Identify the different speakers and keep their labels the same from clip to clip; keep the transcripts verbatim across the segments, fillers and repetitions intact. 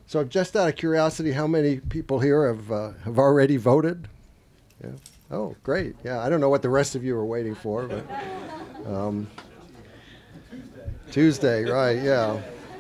Speaker 1: So just out of curiosity, how many people here have uh, have already voted? Yeah. Oh, great. Yeah, I don't know what the rest of you are waiting for, but um, Tuesday, right? Yeah.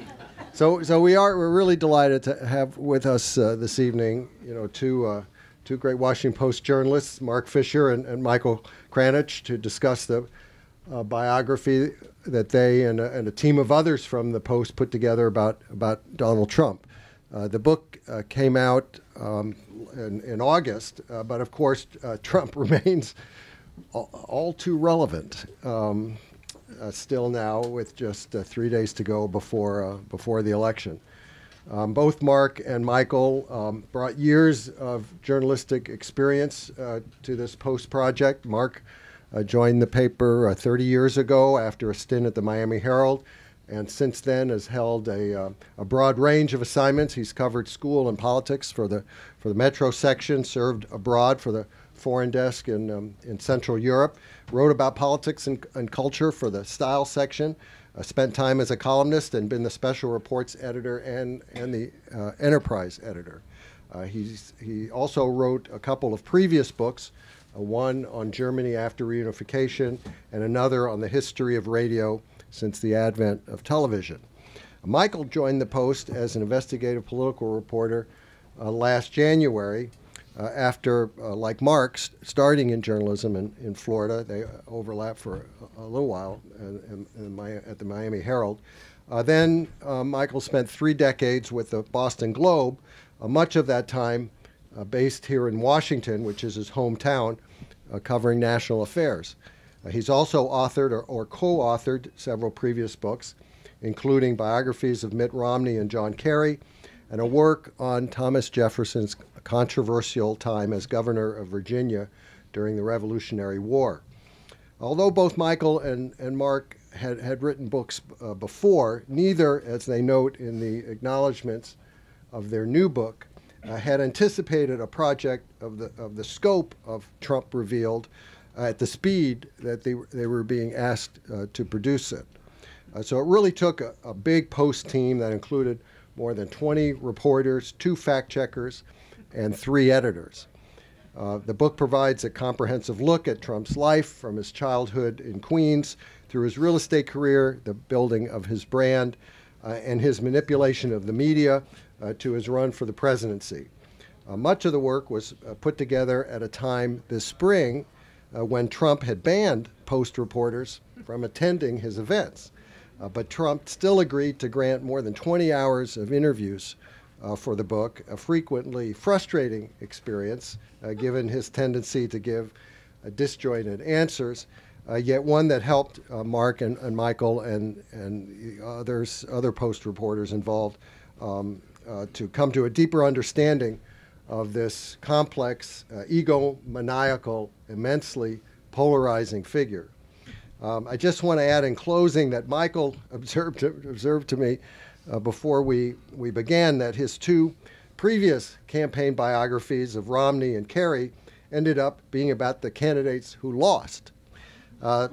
Speaker 1: So so we are we're really delighted to have with us uh, this evening, you know, two uh, two great Washington Post journalists, Marc Fisher and, and Michael Kranish, to discuss the uh, biography that they and a, and a team of others from the Post put together about about Donald Trump. Uh, the book uh, came out um, in, in August, uh, but of course uh, Trump remains all, all too relevant um, uh, still now, with just uh, three days to go before uh, before the election. Um, both Marc and Michael um, brought years of journalistic experience uh, to this Post project. Marc uh, joined the paper uh, thirty years ago after a stint at the Miami Herald, and since then has held a, uh, a broad range of assignments. He's covered school and politics for the for the Metro section, served abroad for the foreign desk in um, in Central Europe, wrote about politics and, and culture for the Style section, uh, spent time as a columnist and been the special reports editor and and the uh, Enterprise editor. Uh, he's he also wrote a couple of previous books, uh, one on Germany after reunification and another on the history of radio since the advent of television. Michael joined the Post as an investigative political reporter uh, last January uh, after, uh, like Marc, st starting in journalism in, in Florida. They uh, overlapped for a, a little while in, in, in my, at the Miami Herald. Uh, then uh, Michael spent three decades with the Boston Globe, uh, much of that time uh, based here in Washington, which is his hometown, uh, covering national affairs. Uh, he's also authored or, or co-authored several previous books, including biographies of Mitt Romney and John Kerry, and a work on Thomas Jefferson's controversial time as governor of Virginia during the Revolutionary War. Although both Michael and, and Marc had, had written books uh, before, neither, as they note in the acknowledgments of their new book, uh, had anticipated a project of the, of the scope of Trump Revealed uh, at the speed that they, they were being asked uh, to produce it. Uh, so it really took a, a big Post team that included more than twenty reporters, two fact-checkers, and three editors. Uh, the book provides a comprehensive look at Trump's life from his childhood in Queens through his real estate career, the building of his brand, uh, and his manipulation of the media uh, to his run for the presidency. Uh, much of the work was uh, put together at a time this spring uh, when Trump had banned Post reporters from attending his events. Uh, but Trump still agreed to grant more than twenty hours of interviews uh, for the book, a frequently frustrating experience, uh, given his tendency to give uh, disjointed answers, uh, yet one that helped uh, Marc and, and Michael and, and others, other Post reporters involved um, uh, to come to a deeper understanding of this complex, uh, egomaniacal, immensely polarizing figure. Um, I just want to add in closing that Michael observed to, observed to me uh, before we, we began that his two previous campaign biographies of Romney and Kerry ended up being about the candidates who lost. Uh,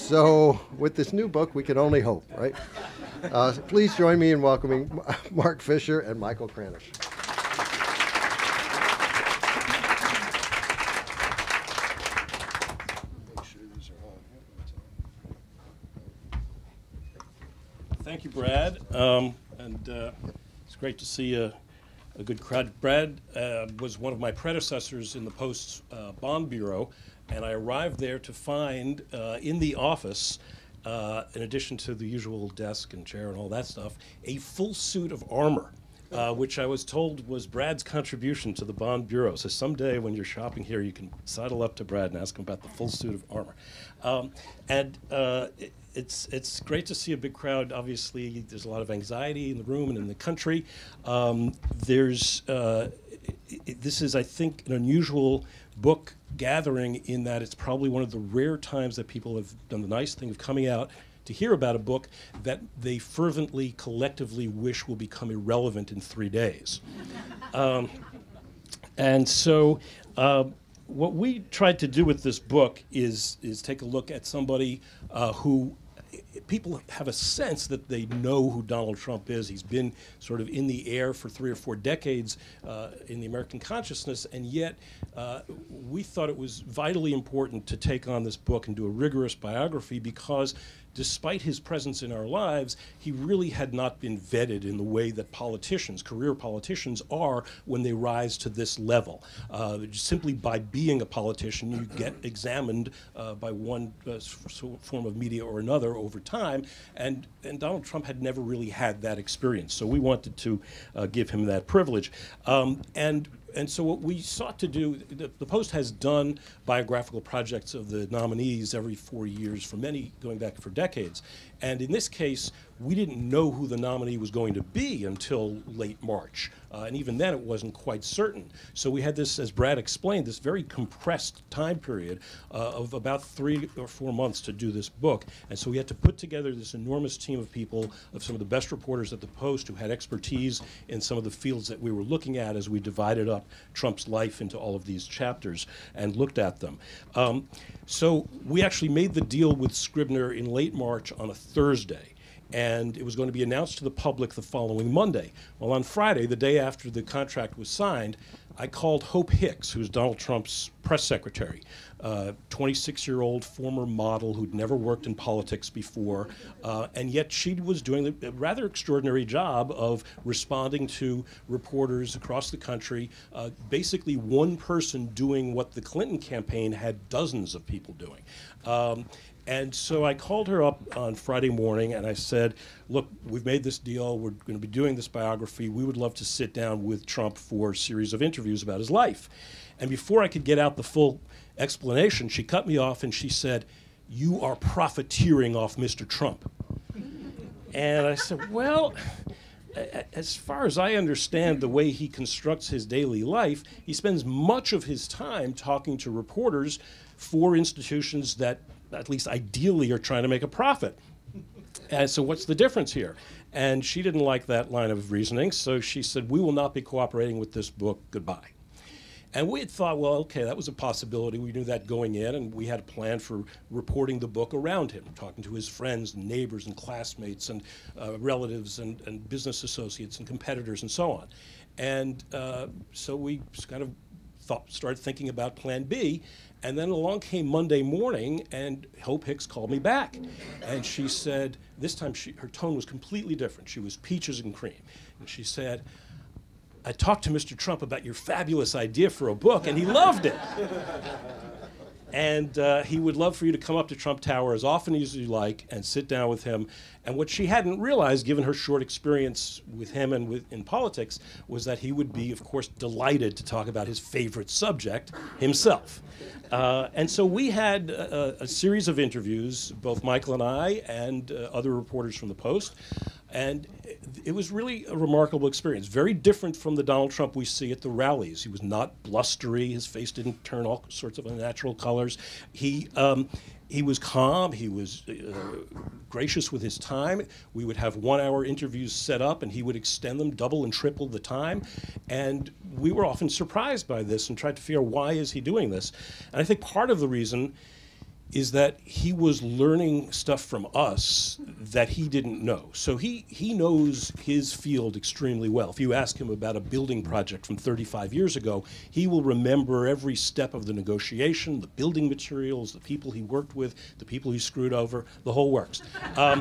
Speaker 1: so with this new book, we can only hope, right? Uh, please join me in welcoming Marc Fisher and Michael Kranish.
Speaker 2: Thank you, Brad. Um, and uh, it's great to see a, a good crowd. Brad uh, was one of my predecessors in the Post's uh, Bond Bureau, and I arrived there to find uh, in the office, uh, in addition to the usual desk and chair and all that stuff, a full suit of armor, uh, which I was told was Brad's contribution to the Bond Bureau. So someday when you're shopping here, you can sidle up to Brad and ask him about the full suit of armor. Um, and uh, it, It's, it's great to see a big crowd. Obviously, there's a lot of anxiety in the room and in the country. Um, there's, uh, it, this is, I think, an unusual book gathering in that it's probably one of the rare times that people have done the nice thing of coming out to hear about a book that they fervently, collectively wish will become irrelevant in three days. um, and so, uh, what we tried to do with this book is, is take a look at somebody uh, who people have a sense that they know who Donald Trump is. He's been sort of in the air for three or four decades uh, in the American consciousness, and yet uh, we thought it was vitally important to take on this book and do a rigorous biography, because despite his presence in our lives, he really had not been vetted in the way that politicians, career politicians, are when they rise to this level. Uh, simply by being a politician, you get examined uh, by one uh, form of media or another over time, and, and Donald Trump had never really had that experience. So we wanted to uh, give him that privilege. Um, and And so what we sought to do, the, the Post has done biographical projects of the nominees every four years for many, going back for decades. And in this case, we didn't know who the nominee was going to be until late March. Uh, and even then, it wasn't quite certain. So we had this, as Brad explained, this very compressed time period uh, of about three or four months to do this book. And so we had to put together this enormous team of people, of some of the best reporters at the Post who had expertise in some of the fields that we were looking at as we divided up Trump's life into all of these chapters and looked at them. Um, so we actually made the deal with Scribner in late March on a Thursday, and it was going to be announced to the public the following Monday. Well, on Friday, the day after the contract was signed, I called Hope Hicks, who's Donald Trump's press secretary, uh, twenty-six-year-old former model who'd never worked in politics before, uh, and yet she was doing a rather extraordinary job of responding to reporters across the country, uh, basically one person doing what the Clinton campaign had dozens of people doing. Um, And so I called her up on Friday morning and I said, look, we've made this deal. We're going to be doing this biography. We would love to sit down with Trump for a series of interviews about his life. And before I could get out the full explanation, she cut me off and she said, you are profiteering off Mister Trump. And I said, well, as far as I understand the way he constructs his daily life, he spends much of his time talking to reporters for institutions that at least ideally are trying to make a profit. And so what's the difference here? And she didn't like that line of reasoning, so she said, we will not be cooperating with this book, goodbye. And we had thought, well, okay, that was a possibility. We knew that going in, and we had a plan for reporting the book around him, talking to his friends and neighbors and classmates and uh, relatives and, and business associates and competitors and so on. And uh, so we kind of thought, started thinking about Plan B. And then along came Monday morning, and Hope Hicks called me back. And she said, this time she, her tone was completely different. She was peaches and cream. And she said, I talked to Mister Trump about your fabulous idea for a book, and he loved it. And uh, he would love for you to come up to Trump Tower as often as you like and sit down with him. And what she hadn't realized, given her short experience with him and with, in politics, was that he would be, of course, delighted to talk about his favorite subject, himself. Uh, and so we had a, a series of interviews, both Michael and I and uh, other reporters from the Post. And it was really a remarkable experience, very different from the Donald Trump we see at the rallies. He was not blustery. His face didn't turn all sorts of unnatural colors. He, um, he was calm. He was uh, gracious with his time. We would have one-hour interviews set up, and he would extend them double and triple the time. And we were often surprised by this and tried to figure out, why is he doing this? And I think part of the reason is that he was learning stuff from us that he didn't know. So he, he knows his field extremely well. If you ask him about a building project from thirty-five years ago, he will remember every step of the negotiation, the building materials, the people he worked with, the people he screwed over, the whole works. Um,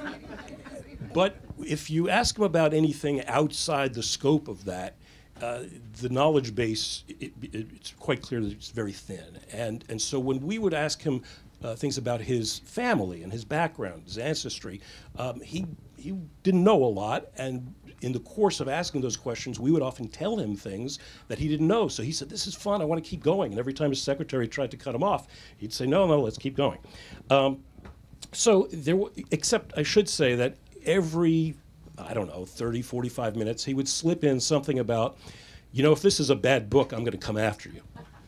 Speaker 2: but if you ask him about anything outside the scope of that, Uh, the knowledge base, it, it, it's quite clear that it's very thin. And, and so when we would ask him uh, things about his family and his background, his ancestry, um, he, he didn't know a lot. And in the course of asking those questions, we would often tell him things that he didn't know. So he said, this is fun, I want to keep going. And every time his secretary tried to cut him off, he'd say, no, no, let's keep going. Um, so there, w except I should say that every I don't know, thirty, forty-five minutes, he would slip in something about, you know, if this is a bad book, I'm going to come after you.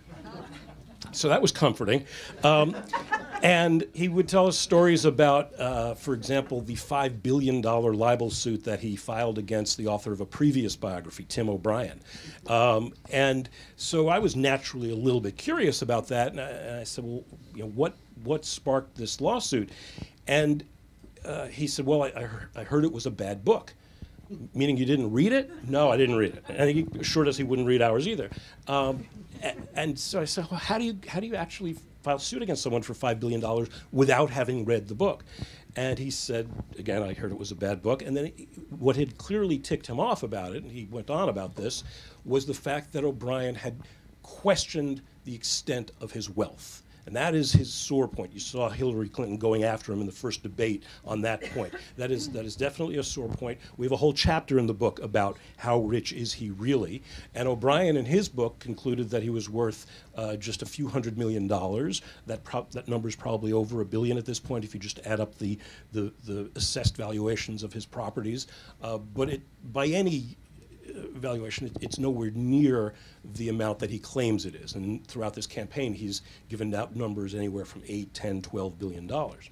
Speaker 2: So that was comforting. Um, and he would tell us stories about, uh, for example, the five billion dollar libel suit that he filed against the author of a previous biography, Tim O'Brien. Um, and so I was naturally a little bit curious about that. And I, and I said, well, you know, what, what sparked this lawsuit? And uh, he said, well, I, I, heard, I heard it was a bad book. Meaning you didn't read it? No, I didn't read it. And he assured us he wouldn't read ours either. Um, and, and so I said, well, how do you how do you actually file suit against someone for five billion dollars without having read the book? And he said, again, I heard it was a bad book. And then he, what had clearly ticked him off about it, and he went on about this, was the fact that O'Brien had questioned the extent of his wealth. And that is his sore point. You saw Hillary Clinton going after him in the first debate on that point. That is, that is definitely a sore point. We have a whole chapter in the book about how rich is he really. And O'Brien, in his book, concluded that he was worth uh, just a few hundred million dollars. That, pro that number is probably over a billion at this point if you just add up the, the, the assessed valuations of his properties. Uh, but it, by any valuation, it's nowhere near the amount that he claims it is. And throughout this campaign, he's given out numbers anywhere from eight, ten, twelve billion dollars.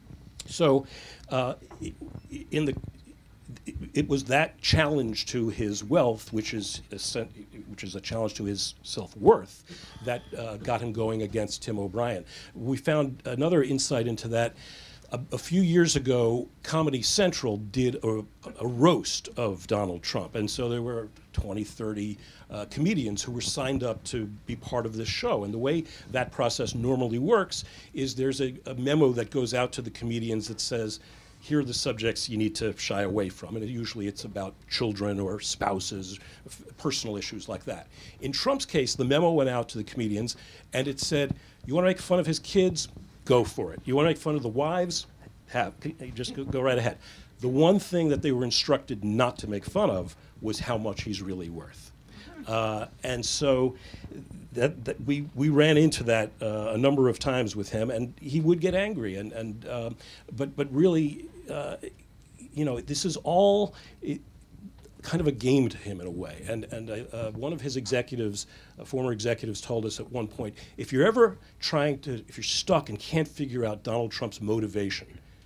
Speaker 2: So uh, in the, it was that challenge to his wealth, which is a, which is a challenge to his self-worth, that uh, got him going against Tim O'Brien. We found another insight into that. A, a few years ago, Comedy Central did a, a roast of Donald Trump. And so there were twenty, thirty uh, comedians who were signed up to be part of this show. And the way that process normally works is there's a, a memo that goes out to the comedians that says, here are the subjects you need to shy away from. And it, usually it's about children or spouses, f personal issues like that. In Trump's case, the memo went out to the comedians and it said, you want to make fun of his kids? Go for it. You want to make fun of the wives? Have, just go, go right ahead. The one thing that they were instructed not to make fun of was how much he's really worth. Uh, and so that, that we, we ran into that uh, a number of times with him, and he would get angry. And, and, um, but, but really, uh, you know, this is all it, kind of a game to him in a way. And, and uh, one of his executives, uh, former executives, told us at one point, if you're ever trying to, if you're stuck and can't figure out Donald Trump's motivation,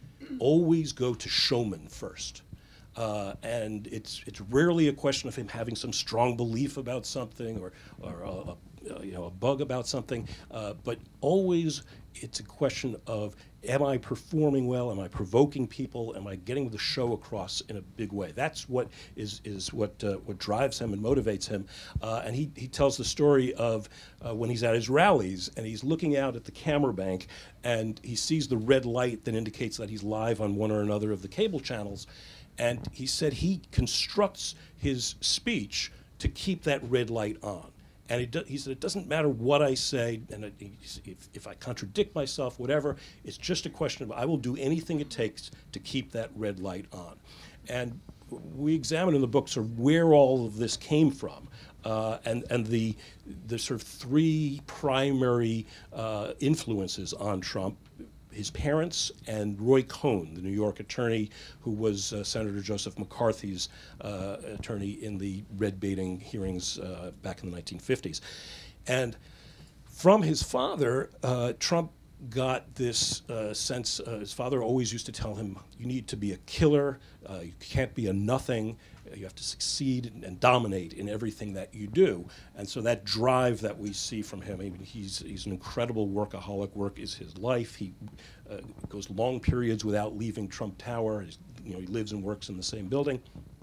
Speaker 2: always go to showman first. Uh, and it's it's rarely a question of him having some strong belief about something or, or a, a, you know, a bug about something, uh, but always it's a question of, am I performing well? Am I provoking people? Am I getting the show across in a big way? That's what is is what uh, what drives him and motivates him. Uh, and he he tells the story of uh, when he's at his rallies and he's looking out at the camera bank and he sees the red light that indicates that he's live on one or another of the cable channels. And he said he constructs his speech to keep that red light on. And he, do, he said, it doesn't matter what I say, and it, if, if I contradict myself, whatever, it's just a question of I will do anything it takes to keep that red light on. And we examine in the book sort of where all of this came from. Uh, and and the, the sort of three primary uh, influences on Trump: his parents and Roy Cohn, the New York attorney who was uh, Senator Joseph McCarthy's uh, attorney in the red baiting hearings uh, back in the nineteen fifties. And from his father, uh, Trump got this uh, sense, uh, his father always used to tell him, you need to be a killer, uh, you can't be a nothing, you have to succeed and, and dominate in everything that you do. And so that drive that we see from him, I mean, he's, he's an incredible workaholic. Work is his life. He uh, goes long periods without leaving Trump Tower. He's, you know, he lives and works in the same building.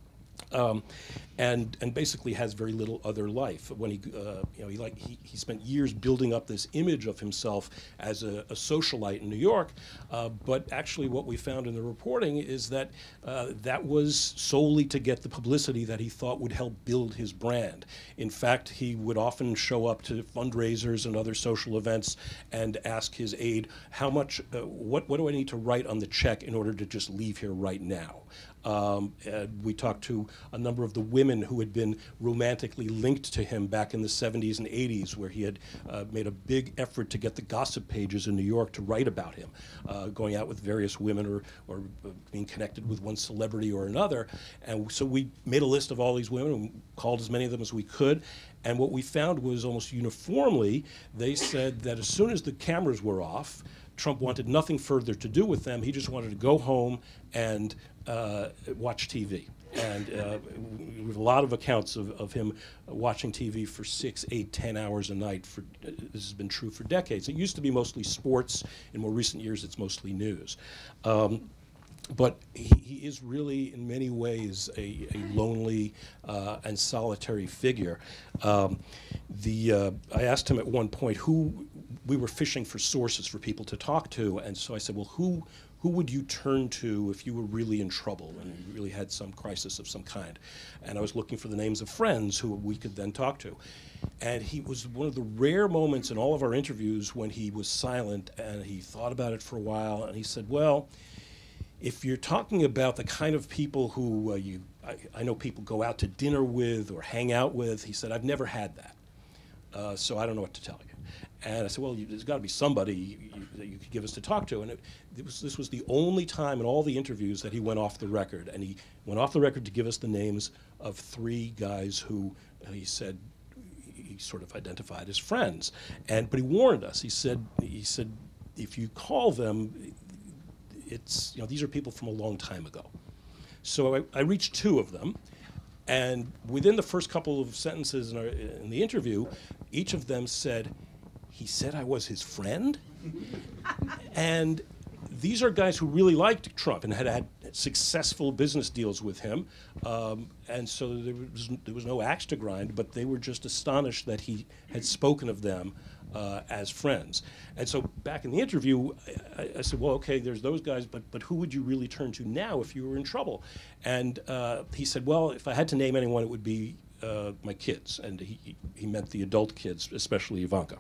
Speaker 2: Um, and and basically has very little other life. When he uh, you know he like he, he spent years building up this image of himself as a, a socialite in New York, uh, but actually what we found in the reporting is that uh, that was solely to get the publicity that he thought would help build his brand. In fact, he would often show up to fundraisers and other social events and ask his aide, how much, uh, what what do I need to write on the check in order to just leave here right now? Um, we talked to a number of the women who had been romantically linked to him back in the seventies and eighties, where he had uh, made a big effort to get the gossip pages in New York to write about him, uh, going out with various women or, or uh, being connected with one celebrity or another. And so we made a list of all these women and called as many of them as we could. And what we found was almost uniformly, they said that as soon as the cameras were off, Trump wanted nothing further to do with them. He just wanted to go home and uh, watch T V. And uh, we have a lot of accounts of, of him watching T V for six, eight, ten hours a night. For, uh, this has been true for decades. It used to be mostly sports. In more recent years, it's mostly news. Um, but he, he is really, in many ways, a, a lonely uh, and solitary figure. Um, the uh, I asked him at one point who we were fishing for sources for people to talk to, and so I said, well, who who would you turn to if you were really in trouble and you really had some crisis of some kind? And I was looking for the names of friends who we could then talk to. And he was one of the rare moments in all of our interviews when he was silent and he thought about it for a while, and he said, well, if you're talking about the kind of people who uh, you, I, I know people go out to dinner with or hang out with, he said, I've never had that, uh, so I don't know what to tell you. And I said, well, you, there's got to be somebody you, that you could give us to talk to. And it, it was, this was the only time in all the interviews that he went off the record. And he went off the record to give us the names of three guys who uh, he said he sort of identified as friends. And but he warned us. He said, he said, if you call them, it's, you know, these are people from a long time ago. So I, I reached two of them. And within the first couple of sentences in, our, in the interview, each of them said, he said I was his friend? And these are guys who really liked Trump and had had successful business deals with him. Um, and so there was, there was no axe to grind, but they were just astonished that he had spoken of them uh, as friends. And so back in the interview, I, I said, well, okay, there's those guys, but, but who would you really turn to now if you were in trouble? And uh, he said, well, if I had to name anyone, it would be uh, my kids. And he, he meant the adult kids, especially Ivanka.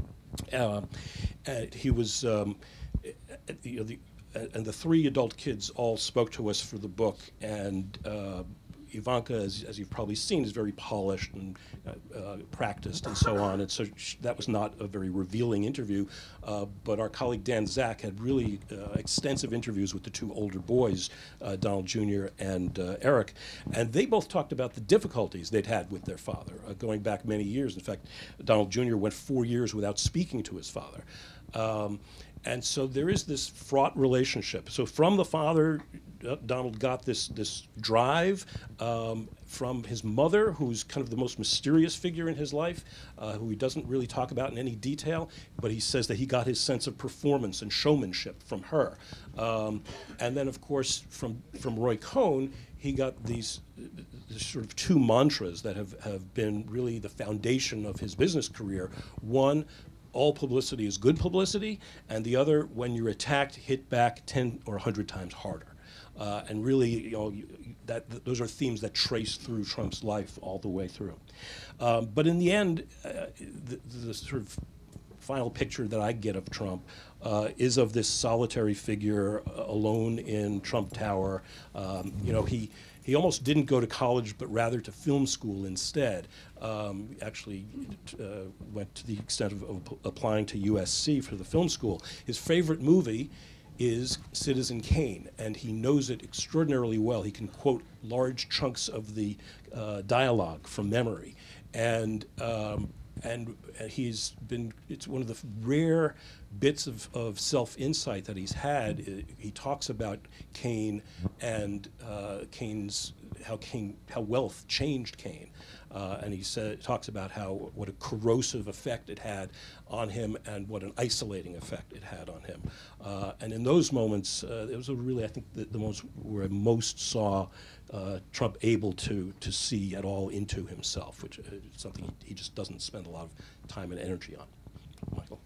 Speaker 2: Uh, and he was, um, you know, the, and the three adult kids all spoke to us for the book, and uh, Ivanka, as, as you've probably seen, is very polished and uh, uh, practiced and so on, and so sh that was not a very revealing interview, uh, but our colleague Dan Zak had really uh, extensive interviews with the two older boys, uh, Donald Junior and uh, Eric, and they both talked about the difficulties they'd had with their father, uh, going back many years. In fact, Donald Junior went four years without speaking to his father. Um, And so there is this fraught relationship. So from the father, uh, Donald got this this drive. Um, from his mother, who's kind of the most mysterious figure in his life, uh, who he doesn't really talk about in any detail, but he says that he got his sense of performance and showmanship from her. Um, and then, of course, from, from Roy Cohn, he got these, these sort of two mantras that have, have been really the foundation of his business career. One, all publicity is good publicity, and the other, when you're attacked, hit back ten or a hundred times harder. Uh, and really, you know, that, th those are themes that trace through Trump's life all the way through. Um, but in the end, uh, the, the sort of final picture that I get of Trump uh, is of this solitary figure uh, alone in Trump Tower. Um, you know, he. He almost didn't go to college, but rather to film school instead. Um, actually uh, went to the extent of, of applying to U S C for the film school. His favorite movie is Citizen Kane, and he knows it extraordinarily well. He can quote large chunks of the uh, dialogue from memory. And um, And, and he's been, it's one of the rare bits of, of self-insight that he's had. I, he talks about Kane and uh, Kane's, how Kane, how wealth changed Kane. Uh, and he said, talks about how, what a corrosive effect it had on him and what an isolating effect it had on him. Uh, and in those moments, uh, it was a really, I think, the, the most, where I most saw uh, Trump able to, to see at all into himself, which is something he, he just doesn't spend a lot of time and energy on. Michael.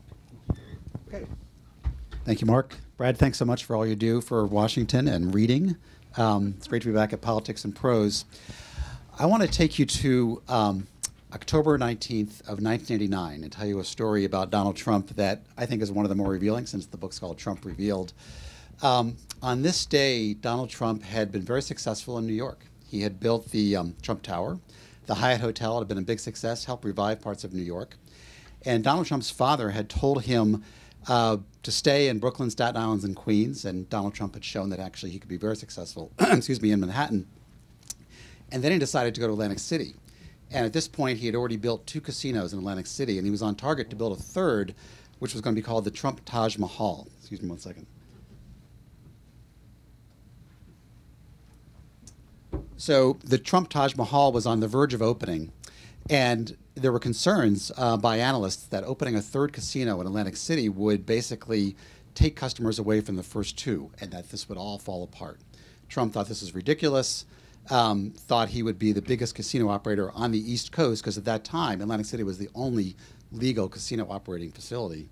Speaker 3: Okay. Thank you, Mark. Brad, thanks so much for all you do for Washington and reading. Um, it's great to be back at Politics and Prose. I want to take you to um, October nineteenth of nineteen eighty-nine and tell you a story about Donald Trump that I think is one of the more revealing, since the book's called Trump Revealed. Um, on this day, Donald Trump had been very successful in New York. He had built the um, Trump Tower. The Hyatt Hotel had been a big success, helped revive parts of New York. And Donald Trump's father had told him uh, to stay in Brooklyn, Staten Island, and Queens, and Donald Trump had shown that actually he could be very successful excuse me, in Manhattan. And then he decided to go to Atlantic City. And at this point, he had already built two casinos in Atlantic City, and he was on target to build a third, which was going to be called the Trump Taj Mahal. Excuse me one second. So the Trump Taj Mahal was on the verge of opening, and there were concerns uh, by analysts that opening a third casino in Atlantic City would basically take customers away from the first two, and that this would all fall apart. Trump thought this was ridiculous, um, thought he would be the biggest casino operator on the East Coast, because at that time, Atlantic City was the only legal casino operating facility.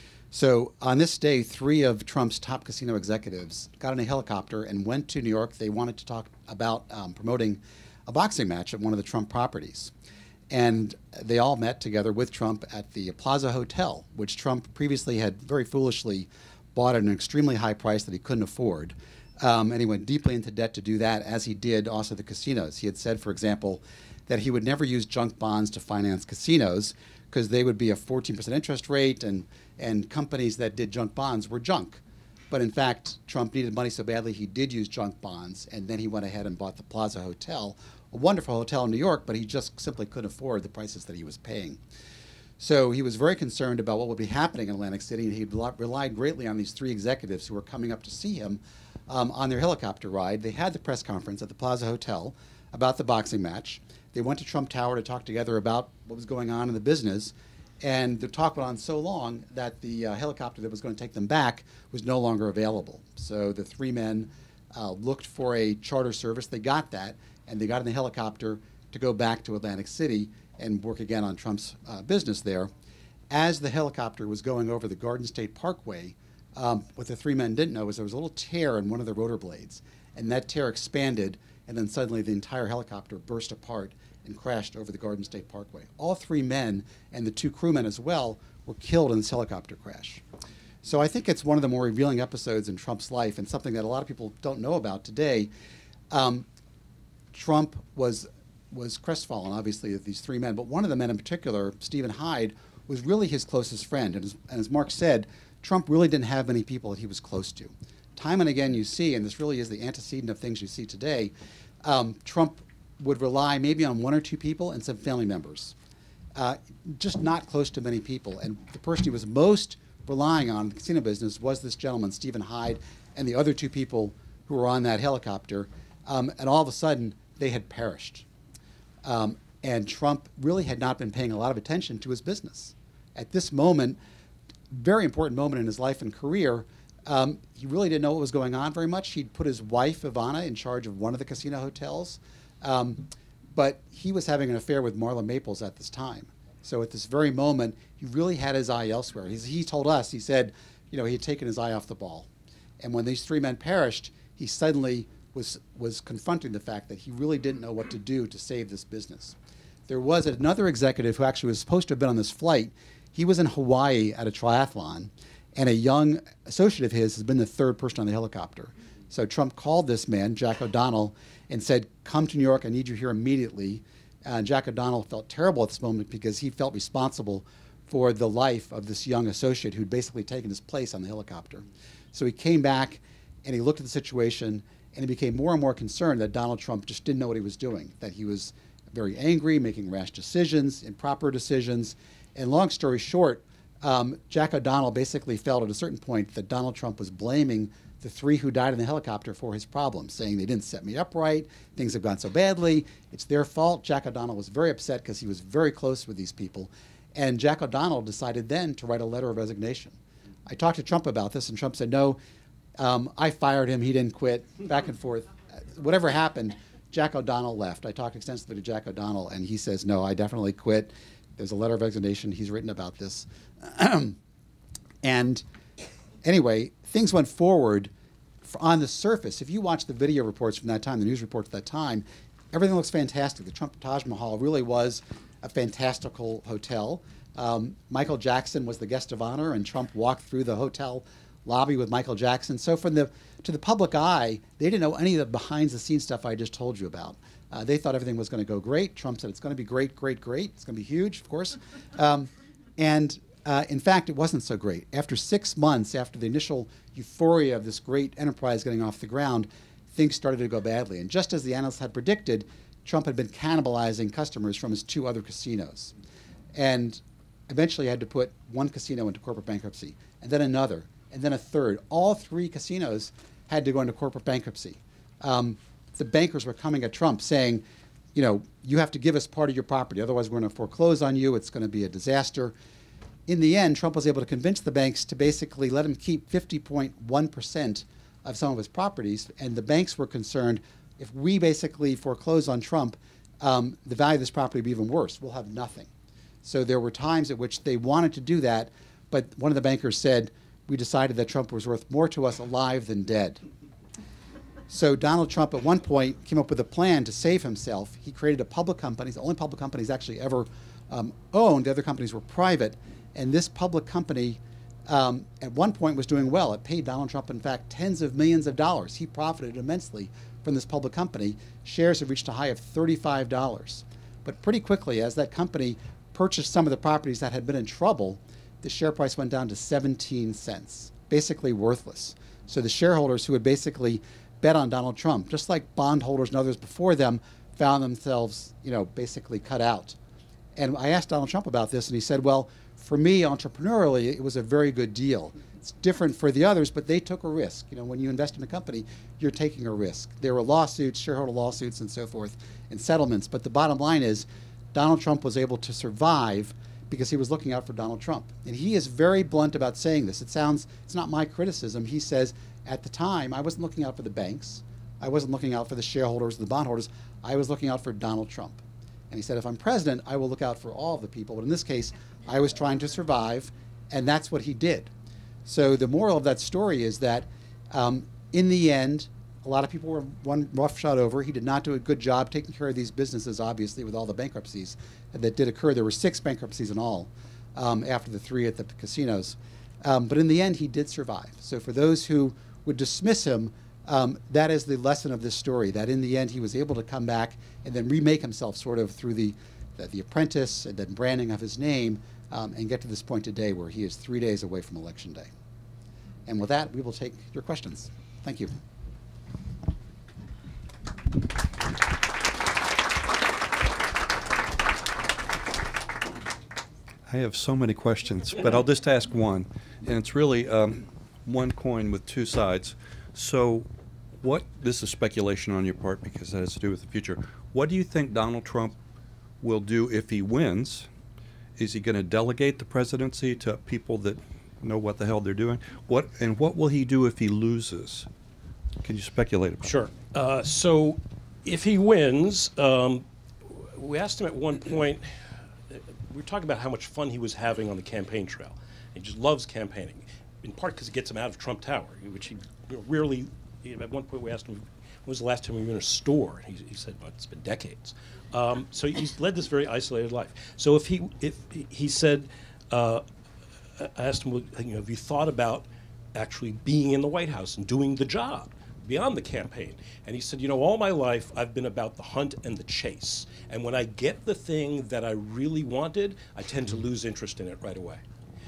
Speaker 3: So on this day, three of Trump's top casino executives got in a helicopter and went to New York. They wanted to talk about um, promoting a boxing match at one of the Trump properties. And they all met together with Trump at the Plaza Hotel, which Trump previously had very foolishly bought at an extremely high price that he couldn't afford. Um, and he went deeply into debt to do that, as he did also the casinos. He had said, for example, that he would never use junk bonds to finance casinos because they would be a fourteen percent interest rate, and, and companies that did junk bonds were junk. But in fact, Trump needed money so badly he did use junk bonds, and then he went ahead and bought the Plaza Hotel, a wonderful hotel in New York, but he just simply couldn't afford the prices that he was paying. So he was very concerned about what would be happening in Atlantic City, and he relied greatly on these three executives who were coming up to see him um, on their helicopter ride. They had the press conference at the Plaza Hotel about the boxing match. They went to Trump Tower to talk together about what was going on in the business, and the talk went on so long that the uh, helicopter that was going to take them back was no longer available. So the three men uh, looked for a charter service. They got that, and they got in the helicopter to go back to Atlantic City and work again on Trump's uh, business there. As the helicopter was going over the Garden State Parkway, um, what the three men didn't know was there was a little tear in one of the rotor blades, and that tear expanded, and then suddenly the entire helicopter burst apart and crashed over the Garden State Parkway. All three men, and the two crewmen as well, were killed in this helicopter crash. So I think it's one of the more revealing episodes in Trump's life, and something that a lot of people don't know about today. Um, Trump was was crestfallen, obviously, of these three men, but one of the men in particular, Stephen Hyde, was really his closest friend. And as, and as Marc said, Trump really didn't have many people that he was close to. Time and again you see, and this really is the antecedent of things you see today, um, Trump would rely maybe on one or two people and some family members, uh, just not close to many people. And the person he was most relying on in the casino business was this gentleman, Stephen Hyde, and the other two people who were on that helicopter. Um, and all of a sudden, they had perished. Um, and Trump really had not been paying a lot of attention to his business. At this moment, very important moment in his life and career, um, he really didn't know what was going on very much. He'd put his wife, Ivana, in charge of one of the casino hotels. Um, but he was having an affair with Marla Maples at this time. So at this very moment, he really had his eye elsewhere. He's, he told us, he said, you know, he had taken his eye off the ball. And when these three men perished, he suddenly was, was confronting the fact that he really didn't know what to do to save this business. There was another executive who actually was supposed to have been on this flight. He was in Hawaii at a triathlon, and a young associate of his has been the third person on the helicopter. So Trump called this man, Jack O'Donnell, and said, come to New York, I need you here immediately. And Jack O'Donnell felt terrible at this moment because he felt responsible for the life of this young associate who'd basically taken his place on the helicopter. So he came back, and he looked at the situation, and he became more and more concerned that Donald Trump just didn't know what he was doing, that he was very angry, making rash decisions, improper decisions. And long story short, um, Jack O'Donnell basically felt at a certain point that Donald Trump was blaming the three who died in the helicopter for his problems, saying they didn't set me up right, things have gone so badly, it's their fault. Jack O'Donnell was very upset because he was very close with these people. And Jack O'Donnell decided then to write a letter of resignation. I talked to Trump about this, and Trump said, no, um, I fired him, he didn't quit, back and forth. Whatever happened, Jack O'Donnell left. I talked extensively to Jack O'Donnell, and he says, no, I definitely quit. There's a letter of resignation. He's written about this. And anyway, things went forward on the surface. If you watch the video reports from that time, the news reports at that time, everything looks fantastic. The Trump Taj Mahal really was a fantastical hotel. Um, Michael Jackson was the guest of honor, and Trump walked through the hotel lobby with Michael Jackson. So from the to the public eye, they didn't know any of the behind-the-scenes stuff I just told you about. Uh, they thought everything was going to go great. Trump said it's going to be great, great, great. It's going to be huge, of course. Um, and uh, in fact, it wasn't so great. After six months, after the initial euphoria of this great enterprise getting off the ground, things started to go badly. And just as the analysts had predicted, Trump had been cannibalizing customers from his two other casinos. And eventually had to put one casino into corporate bankruptcy, and then another, and then a third. All three casinos had to go into corporate bankruptcy. Um, the bankers were coming at Trump saying, you know, you have to give us part of your property, otherwise we're going to foreclose on you, it's going to be a disaster. in the end, Trump was able to convince the banks to basically let him keep fifty point one percent of some of his properties, and the banks were concerned, if we basically foreclose on Trump, um, the value of this property will be even worse. We'll have nothing. So there were times at which they wanted to do that, but one of the bankers said, we decided that Trump was worth more to us alive than dead. So Donald Trump at one point came up with a plan to save himself. He created a public company. It's the only public company he's actually ever um, owned. The other companies were private. And this public company um, at one point was doing well. It paid Donald Trump, in fact, tens of millions of dollars. He profited immensely from this public company. Shares have reached a high of thirty-five dollars. But pretty quickly, as that company purchased some of the properties that had been in trouble, the share price went down to seventeen cents, basically worthless. So the shareholders who had basically bet on Donald Trump, just like bondholders and others before them, found themselves, you know, basically cut out. And I asked Donald Trump about this, and he said, well, for me, entrepreneurially, it was a very good deal. It's different for the others, but they took a risk. You know, when you invest in a company, you're taking a risk. There were lawsuits, shareholder lawsuits, and so forth, and settlements. But the bottom line is, Donald Trump was able to survive because he was looking out for Donald Trump. And he is very blunt about saying this. It sounds, it's not my criticism. He says, at the time, I wasn't looking out for the banks. I wasn't looking out for the shareholders, the bondholders. I was looking out for Donald Trump. And he said, if I'm president, I will look out for all of the people. But in this case, I was trying to survive, and that's what he did. So the moral of that story is that um, in the end, a lot of people were one roughshod over. He did not do a good job taking care of these businesses, obviously, with all the bankruptcies that did occur. There were six bankruptcies in all um, after the three at the casinos. Um, but in the end, he did survive. So for those who would dismiss him, um, that is the lesson of this story, that in the end, he was able to come back and then remake himself sort of through the, the, the Apprentice and then branding of his name um, and get to this point today where he is three days away from Election Day. And with that, we will take your questions. Thank you.
Speaker 4: I have so many questions, but I'll just ask one. And it's really um, one coin with two sides. So what, this is speculation on your part because that has to do with the future. What do you think Donald Trump will do if he wins? Is he going to delegate the presidency to people that know what the hell they're doing? What, and what will he do if he loses? Can you speculate about
Speaker 2: Sure. Uh, so if he wins, um, we asked him at one point, we were talking about how much fun he was having on the campaign trail. He just loves campaigning, in part because it gets him out of Trump Tower, which he you know, rarely, you know, at one point we asked him, when was the last time we were in a store? And he, he said, well, it's been decades. Um, so he's led this very isolated life. So if he, if he said, uh, I asked him, well, you know, have you thought about actually being in the White House and doing the job beyond the campaign? And he said, you know, all my life I've been about the hunt and the chase. And when I get the thing that I really wanted, I tend to lose interest in it right away.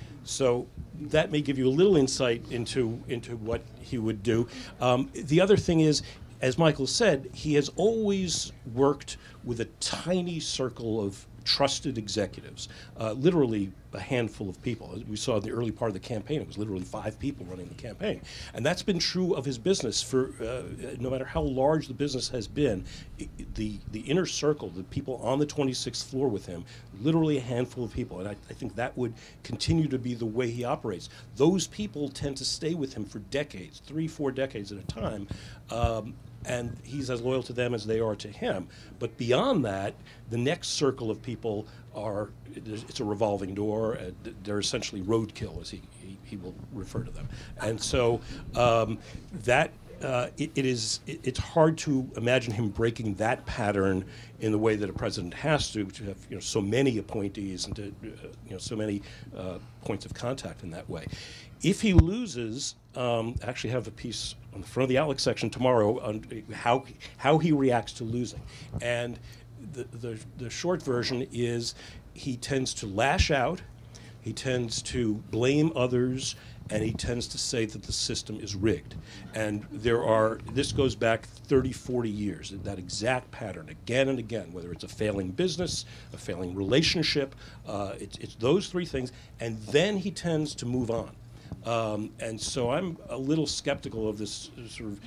Speaker 2: So that may give you a little insight into, into what he would do. Um, the other thing is, as Michael said, he has always worked with a tiny circle of trusted executives, uh, literally a handful of people. As we saw in the early part of the campaign, it was literally five people running the campaign. And that's been true of his business for, uh, no matter how large the business has been, it, the, the inner circle, the people on the twenty-sixth floor with him, literally a handful of people. And I, I think that would continue to be the way he operates. Those people tend to stay with him for decades, three, four decades at a time. Um, and he's as loyal to them as they are to him. But beyond that, the next circle of people are, it's a revolving door. Uh, they're essentially roadkill, as he, he, he will refer to them. And so um, that, uh, it, it is, it, it's hard to imagine him breaking that pattern in the way that a president has to, to have you know, so many appointees and to, uh, you know, so many uh, points of contact in that way. If he loses, um, I actually have a piece on the front of the Outlook section tomorrow on how how he reacts to losing, and the the, the short version is he tends to lash out, he tends to blame others, and he tends to say that the system is rigged. And there are, this goes back thirty, forty years, that exact pattern again and again, whether it's a failing business, a failing relationship, uh, it's, it's those three things, and then he tends to move on. Um, and so I'm a little skeptical of this sort of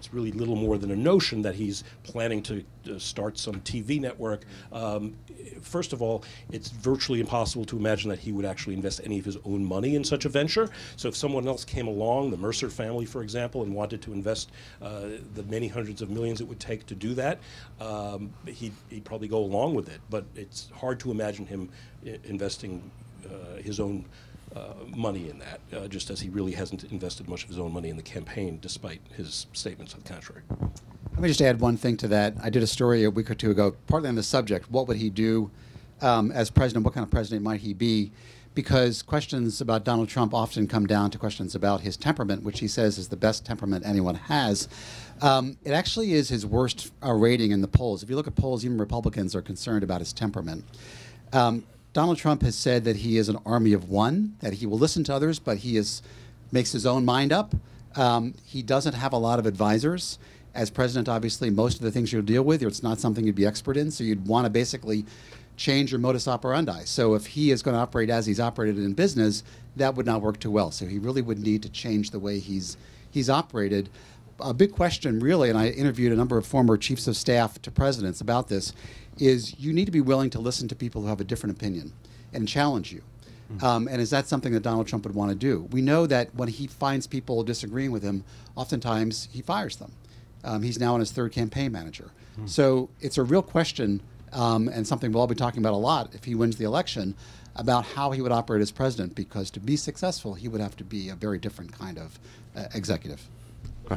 Speaker 2: it's really little more than a notion that he's planning to uh, start some T V network. Um, first of all, it's virtually impossible to imagine that he would actually invest any of his own money in such a venture. So if someone else came along, the Mercer family, for example, and wanted to invest uh, the many hundreds of millions it would take to do that, um, he'd, he'd probably go along with it. But it's hard to imagine him I- investing uh, his own uh, money in that, uh, just as he really hasn't invested much of his own money in the campaign, despite his statements to the contrary.
Speaker 3: Let me just add one thing to that. I did a story a week or two ago, partly on the subject, what would he do um, as president, what kind of president might he be? Because questions about Donald Trump often come down to questions about his temperament, which he says is the best temperament anyone has. Um, it actually is his worst uh, rating in the polls. If you look at polls, even Republicans are concerned about his temperament. Um, Donald Trump has said that he is an army of one, that he will listen to others, but he is makes his own mind up. Um, he doesn't have a lot of advisors. As president, obviously, most of the things you'll deal with, it's not something you'd be expert in, so you'd want to basically change your modus operandi. So if he is going to operate as he's operated in business, that would not work too well. So he really would need to change the way he's he's operated. A big question, really, and I interviewed a number of former chiefs of staff to presidents about this, is you need to be willing to listen to people who have a different opinion and challenge you. Mm-hmm. Um, and is that something that Donald Trump would want to do? We know that when he finds people disagreeing with him, oftentimes he fires them. Um, he's now on his third campaign manager. Mm-hmm. So it's a real question, um, and something we'll all be talking about a lot if he wins the election, about how he would operate as president, because to be successful, he would have to be a very different kind of uh, executive.
Speaker 5: Right.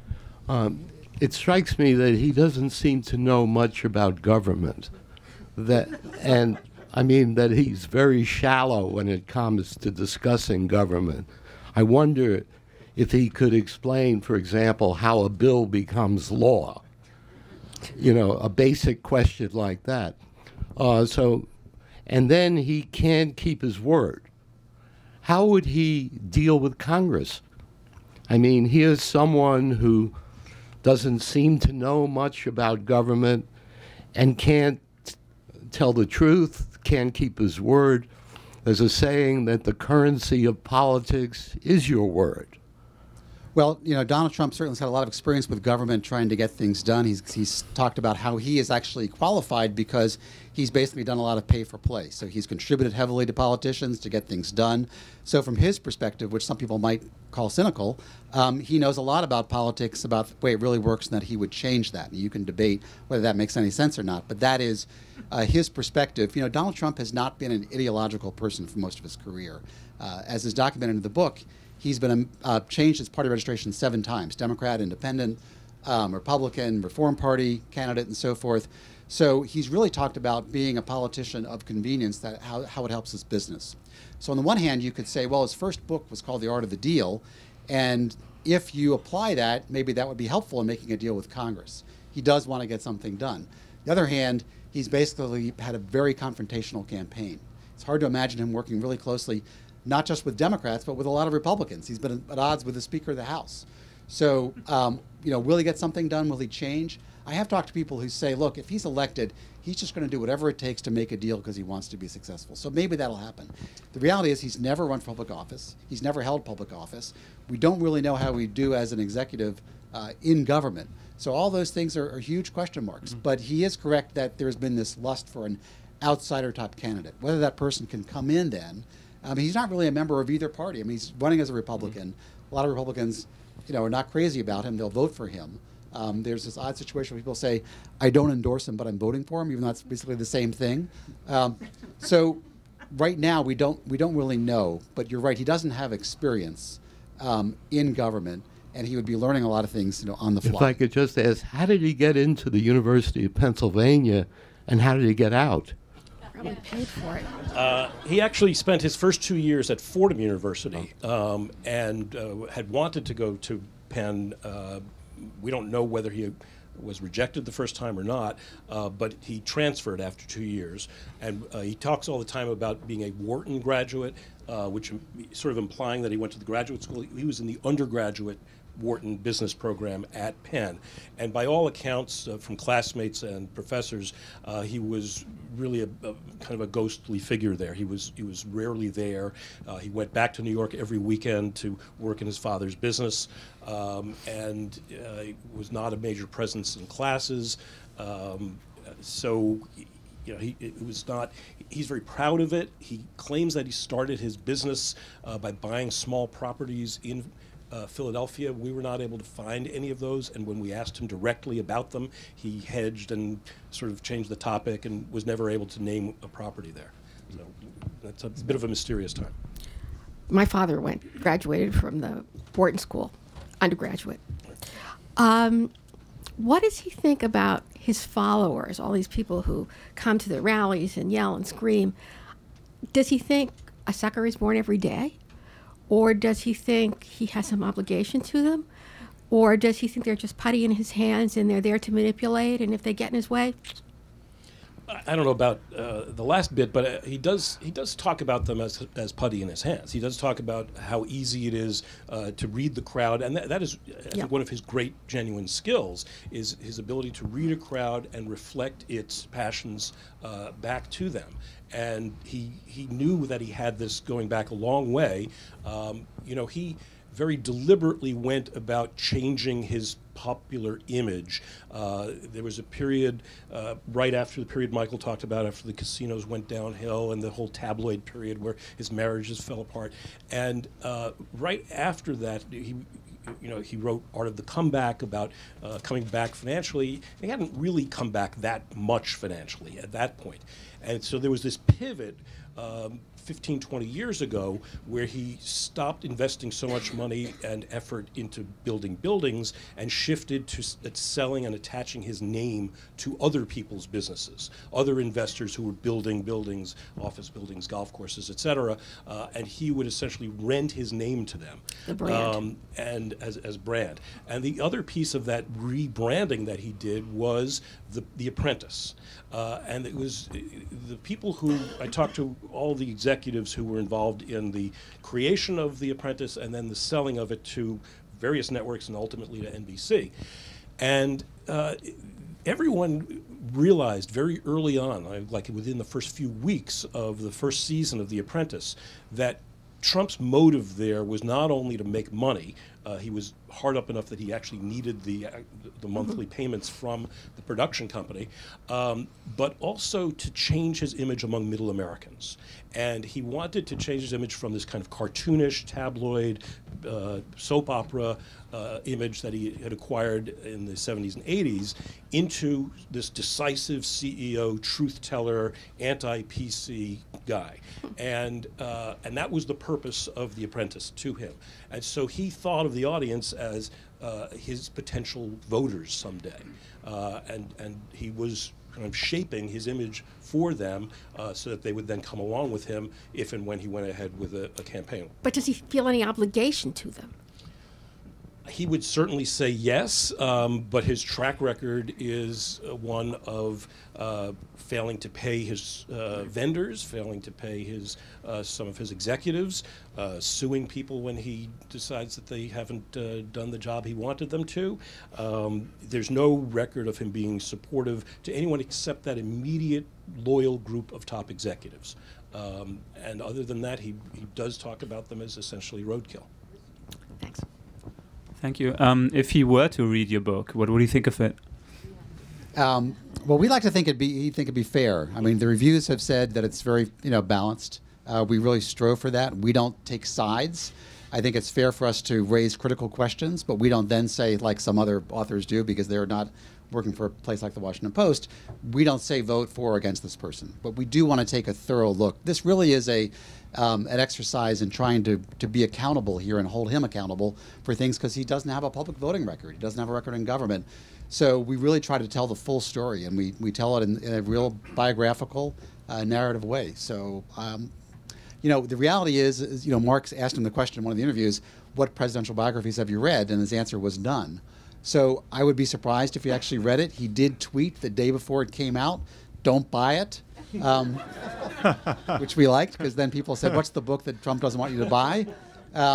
Speaker 5: Um, it strikes me that he doesn't seem to know much about government. That, and I mean that he's very shallow when it comes to discussing government. I wonder if he could explain, for example, how a bill becomes law. You know, a basic question like that. Uh, so, and then he can't keep his word. How would he deal with Congress? I mean, here's someone who doesn't seem to know much about government and can't tell the truth, can't keep his word. There's a saying that the currency of politics is your word.
Speaker 3: Well, you know, Donald Trump certainly has had a lot of experience with government trying to get things done. He's, he's talked about how he is actually qualified because he's basically done a lot of pay for play. So he's contributed heavily to politicians to get things done. So from his perspective, which some people might call cynical, um, he knows a lot about politics, about the way it really works, and that he would change that. And you can debate whether that makes any sense or not, but that is uh, his perspective. You know, Donald Trump has not been an ideological person for most of his career. Uh, as is documented in the book, he's been uh, changed his party registration seven times: Democrat, Independent, um, Republican, Reform Party candidate, and so forth. So he's really talked about being a politician of convenience, that how, how it helps his business. So on the one hand, you could say, well, his first book was called The Art of the Deal, and if you apply that, maybe that would be helpful in making a deal with Congress. He does want to get something done. The other hand, he's basically had a very confrontational campaign. It's hard to imagine him working really closely, not just with Democrats, but with a lot of Republicans. He's been at odds with the Speaker of the House. So, um, you know, will he get something done? Will he change? I have talked to people who say, look, if he's elected, he's just going to do whatever it takes to make a deal because he wants to be successful. So maybe that'll happen. The reality is he's never run for public office. He's never held public office. We don't really know how we do as an executive uh, in government. So all those things are, are huge question marks. Mm-hmm. But he is correct that there's been this lust for an outsider type candidate. Whether that person can come in then, I mean, he's not really a member of either party. I mean, he's running as a Republican. Mm-hmm. A lot of Republicans, you know, are not crazy about him. They'll vote for him. Um, there's this odd situation where people say, I don't endorse him, but I'm voting for him, even though it's basically the same thing. Um, so right now, we don't we don't really know. But you're right, he doesn't have experience um, in government, and he would be learning a lot of things, you know, on the fly.
Speaker 5: If I could just ask, how did he get into the University of Pennsylvania, and how did he get out?
Speaker 6: Probably paid for it.
Speaker 2: Uh, he actually spent his first two years at Fordham University um, and uh, had wanted to go to Penn. Uh, we don't know whether he was rejected the first time or not, uh, but he transferred after two years. And uh, he talks all the time about being a Wharton graduate, uh, which sort of implying that he went to the graduate school. He was in the undergraduate Wharton business program at Penn. And by all accounts, uh, from classmates and professors, uh, he was really a, a kind of a ghostly figure there. He was he was rarely there. Uh, he went back to New York every weekend to work in his father's business, um, and uh, was not a major presence in classes. Um, so, you know, he it was not. He's very proud of it. He claims that he started his business uh, by buying small properties in Uh, Philadelphia. We were not able to find any of those, and when we asked him directly about them, he hedged and sort of changed the topic and was never able to name a property there. So that's a, it's a bit of a mysterious time.
Speaker 6: My father went, graduated from the Wharton School, undergraduate. Um, what does he think about his followers, all these people who come to the rallies and yell and scream? Does he think a sucker is born every day? Or does he think he has some obligation to them? Or does he think they're just putty in his hands and they're there to manipulate, and if they get in his way?
Speaker 2: I don't know about uh, the last bit, but uh, he does he does talk about them as as putty in his hands. He does talk about how easy it is uh, to read the crowd, and that, that is, I think,
Speaker 6: Yeah.
Speaker 2: one of his great genuine skills is his ability to read a crowd and reflect its passions uh, back to them. And he he knew that he had this going back a long way. Um, you know, he very deliberately went about changing his popular image. Uh, there was a period uh, right after the period Michael talked about, after the casinos went downhill and the whole tabloid period where his marriages fell apart. And uh, right after that, he you know, he wrote Art of the Comeback about uh, coming back financially. He hadn't really come back that much financially at that point. And so there was this pivot um, fifteen, twenty years ago where he stopped investing so much money and effort into building buildings and shifted to s- at selling and attaching his name to other people's businesses, other investors who were building buildings, office buildings, golf courses, et cetera, uh, and he would essentially rent his name to them.
Speaker 6: The brand.
Speaker 2: Um, and as, as brand. And the other piece of that rebranding that he did was the, the Apprentice. Uh, and it was uh, the people who, I talked to all the executives who were involved in the creation of The Apprentice and then the selling of it to various networks and ultimately to N B C. And uh, everyone realized very early on, like within the first few weeks of the first season of The Apprentice, that Trump's motive there was not only to make money. Uh, he was hard up enough that he actually needed the uh, the monthly payments from the production company, um, but also to change his image among middle Americans. And he wanted to change his image from this kind of cartoonish, tabloid, uh, soap opera uh, image that he had acquired in the seventies and eighties into this decisive C E O, truth teller, anti-P C guy. And, uh, and that was the purpose of The Apprentice to him. And so he thought of the audience as uh, his potential voters someday. Uh, and, and he was kind of shaping his image for them uh, so that they would then come along with him if and when he went ahead with a, a campaign.
Speaker 6: But does he feel any obligation to them?
Speaker 2: He would certainly say yes, um, but his track record is uh, one of uh, failing to pay his uh, vendors, failing to pay his uh, some of his executives, uh, suing people when he decides that they haven't uh, done the job he wanted them to. Um, there's no record of him being supportive to anyone except that immediate loyal group of top executives. Um, and other than that, he, he does talk about them as essentially roadkill.
Speaker 6: Thanks.
Speaker 7: Thank you. Um, if he were to read your book, what would he think of it?
Speaker 3: Um, well, we like to think it'd be he'd think it'd be fair. I mean, the reviews have said that it's very you know balanced. Uh, we really strove for that. We don't take sides. I think it's fair for us to raise critical questions, but we don't then say, like some other authors do, because they're not working for a place like the Washington Post, we don't say vote for or against this person. But we do want to take a thorough look. This really is a um, an exercise in trying to, to be accountable here and hold him accountable for things, because he doesn't have a public voting record. He doesn't have a record in government. So we really try to tell the full story, and we, we tell it in, in a real biographical, uh, narrative way. So, um, you know, the reality is, is, you know, Mark asked him the question in one of the interviews, what presidential biographies have you read? And his answer was none. So I would be surprised if he actually read it. He did tweet the day before it came out, don't buy it, um, which we liked, because then people said, what's the book that Trump doesn't want you to buy? Um,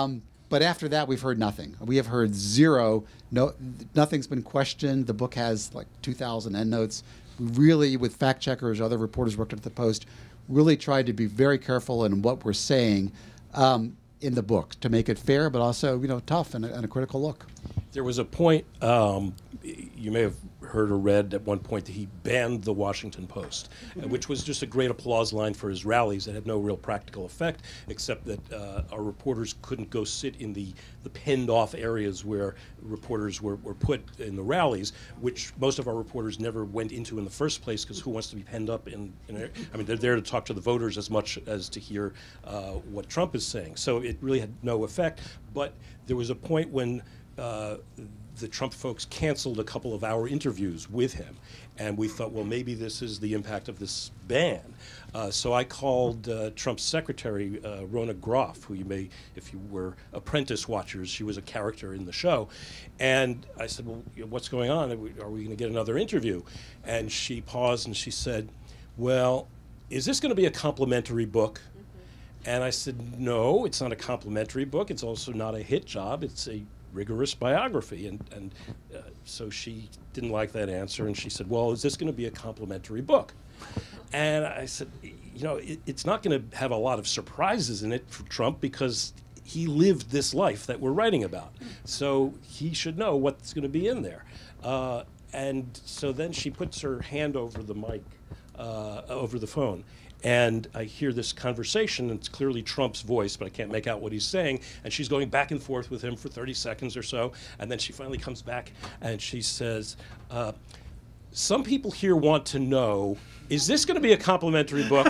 Speaker 3: but after that, we've heard nothing. We have heard zero. No, nothing's been questioned. The book has like two thousand endnotes. We really, with fact checkers, other reporters worked at the Post, really tried to be very careful in what we're saying um, in the book to make it fair, but also, you know, tough and a, and a critical look.
Speaker 2: There was a point, um, you may have heard or read at one point that he banned the Washington Post, uh, which was just a great applause line for his rallies. It had no real practical effect, except that uh, our reporters couldn't go sit in the, the penned-off areas where reporters were, were put in the rallies, which most of our reporters never went into in the first place, because who wants to be penned up in, in a, I mean, they're there to talk to the voters as much as to hear uh, what Trump is saying. So it really had no effect. But there was a point when uh, the Trump folks canceled a couple of our interviews with him, and we thought, well, maybe this is the impact of this ban. Uh, so I called uh, Trump's secretary, uh, Rona Groff, who you may, if you were Apprentice watchers, she was a character in the show, and I said, well, what's going on? Are we, are we going to get another interview? And she paused and she said, well, is this going to be a complimentary book? And I said, no, it's not a complimentary book. It's also not a hit job. It's a rigorous biography. And, and uh, so she didn't like that answer, and she said, well, is this going to be a complimentary book? And I said, you know, it, it's not going to have a lot of surprises in it for Trump, because he lived this life that we're writing about. So he should know what's going to be in there. Uh, and so then she puts her hand over the mic, uh, over the phone, and I hear this conversation, and it's clearly Trump's voice, but I can't make out what he's saying, and she's going back and forth with him for thirty seconds or so, and then she finally comes back and she says, uh, some people here want to know, is this going to be a complimentary book?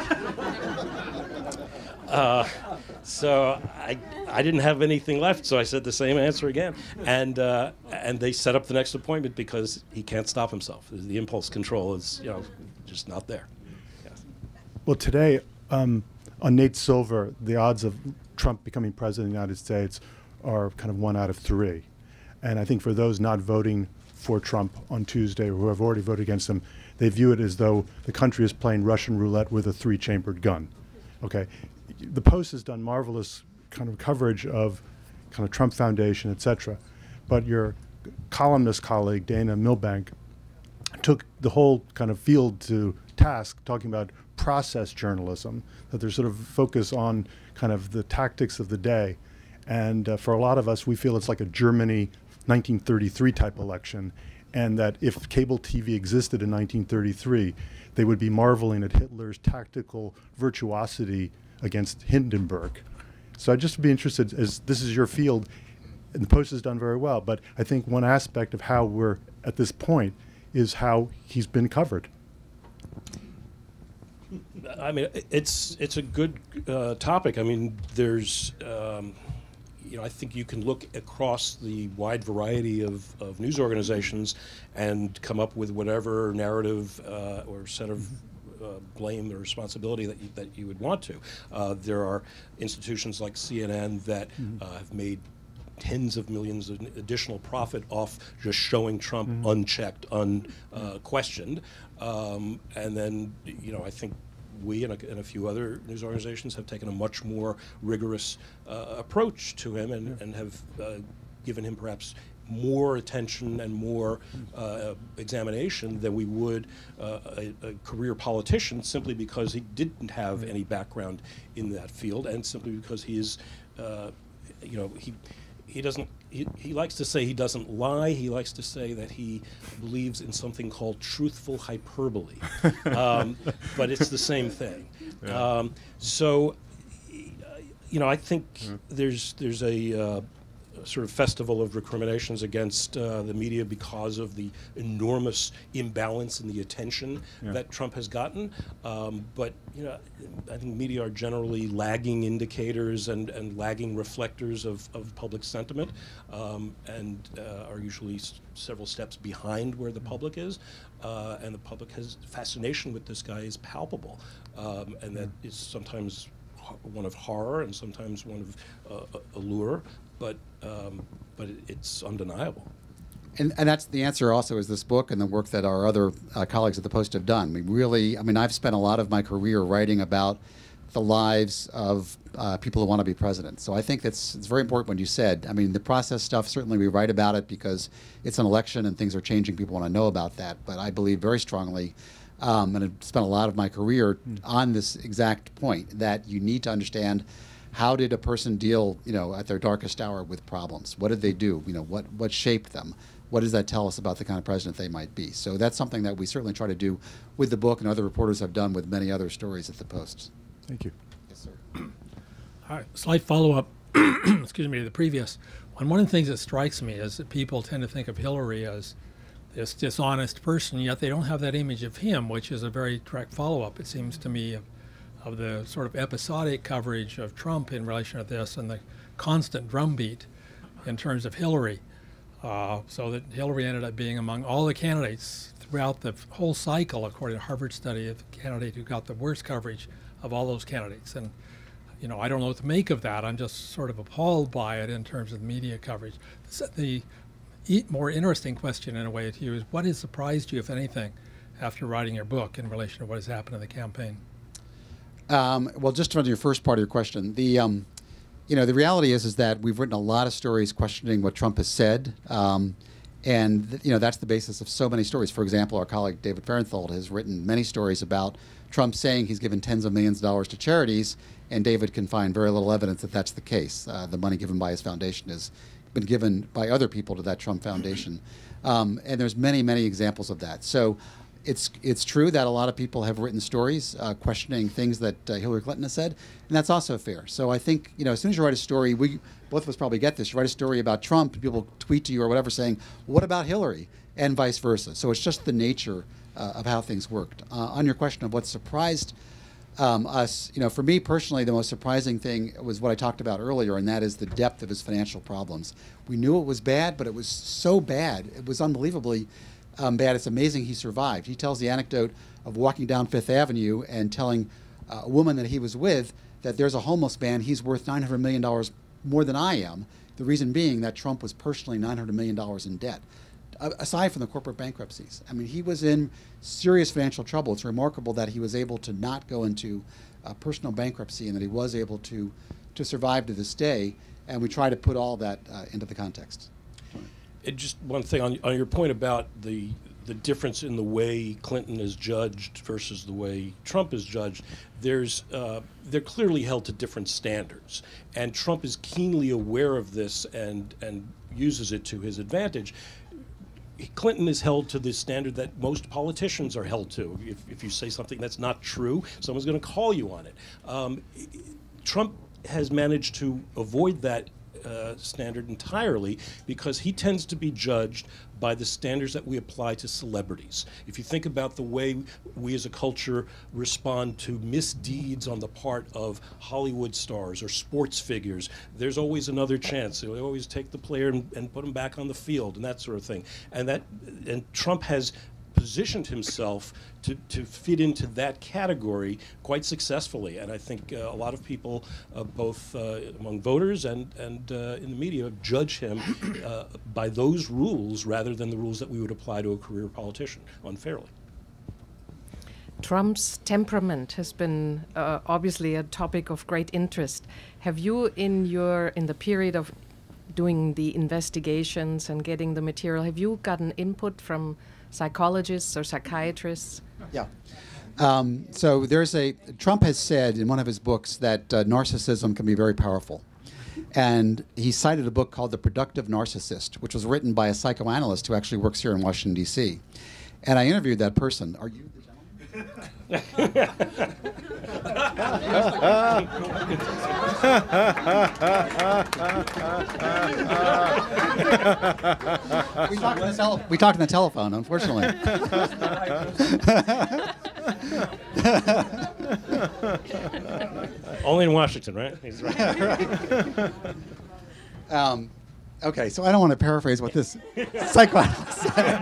Speaker 2: uh, so I, I didn't have anything left, so I said the same answer again, and uh, and they set up the next appointment, because he can't stop himself. The impulse control is, you know, just not there.
Speaker 8: Well, today, um, on Nate Silver, the odds of Trump becoming president of the United States are kind of one out of three. And I think for those not voting for Trump on Tuesday, or who have already voted against him, they view it as though the country is playing Russian roulette with a three-chambered gun. Okay, the Post has done marvelous kind of coverage of kind of Trump Foundation, et cetera. But your columnist colleague, Dana Milbank, took the whole kind of field to task, talking about process journalism, that there's sort of focus on kind of the tactics of the day. And uh, for a lot of us, we feel it's like a Germany nineteen thirty-three type election, and that if cable T V existed in nineteen thirty-three, they would be marveling at Hitler's tactical virtuosity against Hindenburg. So I'd just be interested, as this is your field, and the Post has done very well, but I think one aspect of how we're at this point is how he's been covered.
Speaker 2: I mean, it's it's a good uh, topic. I mean, there's, um, you know, I think you can look across the wide variety of, of news organizations and come up with whatever narrative uh, or set of uh, blame or responsibility that you, that you would want to. Uh, there are institutions like C N N that uh, have made tens of millions of additional profit off just showing Trump mm-hmm. unchecked, unquestioned. Uh, um, and then, you know, I think we and a, and a few other news organizations have taken a much more rigorous uh, approach to him, and, yeah. and have uh, given him perhaps more attention and more uh, examination than we would uh, a, a career politician, simply because he didn't have any background in that field, and simply because he is, uh, you know, he he doesn't. He, he likes to say he doesn't lie. He likes to say that he believes in something called truthful hyperbole, um, but it's the same thing. Yeah. Um, so, you know, I think yeah. there's there's a, uh, a sort of festival of recriminations against uh, the media because of the enormous imbalance in the attention yeah. that Trump has gotten. Um, but you know, I think media are generally lagging indicators and, and lagging reflectors of, of public sentiment, um, and uh, are usually s several steps behind where the public is. Uh, and the public has fascination with this guy is palpable, um, and that is sometimes one of horror and sometimes one of uh, allure. But um, but it, it's undeniable.
Speaker 3: And, and that's the answer also is this book and the work that our other uh, colleagues at the Post have done. We really, I mean, I've spent a lot of my career writing about the lives of uh, people who want to be president. So I think that's it's very important what you said. I mean, the process stuff, certainly we write about it because it's an election and things are changing. People want to know about that. But I believe very strongly, um, and I've spent a lot of my career mm. on this exact point, that you need to understand how did a person deal, you know, at their darkest hour with problems? What did they do? You know, what, what shaped them? What does that tell us about the kind of president they might be? So that's something that we certainly try to do with the book, and other reporters have done with many other stories at the Post.
Speaker 8: Thank you.
Speaker 3: Yes, sir.
Speaker 9: All right, slight follow-up, excuse me, to the previous one. One of the things that strikes me is that people tend to think of Hillary as this dishonest person, yet they don't have that image of him, which is a very direct follow-up, it seems to me, of, of the sort of episodic coverage of Trump in relation to this and the constant drumbeat in terms of Hillary. Uh, so that Hillary ended up being among all the candidates throughout the whole cycle, according to a Harvard study, of the candidate who got the worst coverage of all those candidates. And, you know, I don't know what to make of that. I'm just sort of appalled by it in terms of media coverage. The more interesting question, in a way, to you is what has surprised you, if anything, after writing your book in relation to what has happened in the campaign?
Speaker 3: Um, well, just on your first part of your question, the um, you know, the reality is is that we've written a lot of stories questioning what Trump has said, um, and th you know that's the basis of so many stories. For example, our colleague David Farenthold has written many stories about Trump saying he's given tens of millions of dollars to charities, and David can find very little evidence that that's the case. Uh, the money given by his foundation has been given by other people to that Trump Foundation, um, and there's many, many examples of that. So. It's, it's true that a lot of people have written stories uh, questioning things that uh, Hillary Clinton has said, and that's also fair. So I think, you know, as soon as you write a story, we both of us probably get this, you write a story about Trump, people tweet to you or whatever saying, what about Hillary? And vice versa. So it's just the nature uh, of how things worked. Uh, on your question of what surprised um, us, you know, for me personally, the most surprising thing was what I talked about earlier, and that is the depth of his financial problems. We knew it was bad, but it was so bad, it was unbelievably Um, bad. It's amazing he survived. He tells the anecdote of walking down Fifth Avenue and telling uh, a woman that he was with that there's a homeless man, he's worth nine hundred million dollars more than I am. The reason being that Trump was personally nine hundred million dollars in debt, uh, aside from the corporate bankruptcies. I mean, he was in serious financial trouble. It's remarkable that he was able to not go into uh, personal bankruptcy and that he was able to, to survive to this day, and we try to put all that uh, into the context.
Speaker 2: It just one thing on, on your point about the the difference in the way Clinton is judged versus the way Trump is judged. There's uh, they're clearly held to different standards, and Trump is keenly aware of this and and uses it to his advantage. Clinton is held to the standard that most politicians are held to. If, if you say something that's not true, someone's going to call you on it. Um, Trump has managed to avoid that Uh, standard entirely because he tends to be judged by the standards that we apply to celebrities. If you think about the way we as a culture respond to misdeeds on the part of Hollywood stars or sports figures, there's always another chance. They always take the player and, and put him back on the field and that sort of thing. And that and Trump has positioned himself to, to fit into that category quite successfully. And I think uh, a lot of people, uh, both uh, among voters and, and uh, in the media, judge him uh, by those rules rather than the rules that we would apply to a career politician unfairly.
Speaker 10: Trump's temperament has been uh, obviously a topic of great interest. Have you, in your in the period of doing the investigations and getting the material, have you gotten input from psychologists or psychiatrists?
Speaker 3: Yeah. Um, so there's a, Trump has said in one of his books that uh, narcissism can be very powerful. And he cited a book called The Productive Narcissist, which was written by a psychoanalyst who actually works here in Washington, D C. And I interviewed that person. Are you the gentleman? we, talked on the tele we talked on the telephone, unfortunately.
Speaker 2: Only in Washington, right? He's right.
Speaker 3: um, okay, so I don't want to paraphrase what this psychoanalyst said.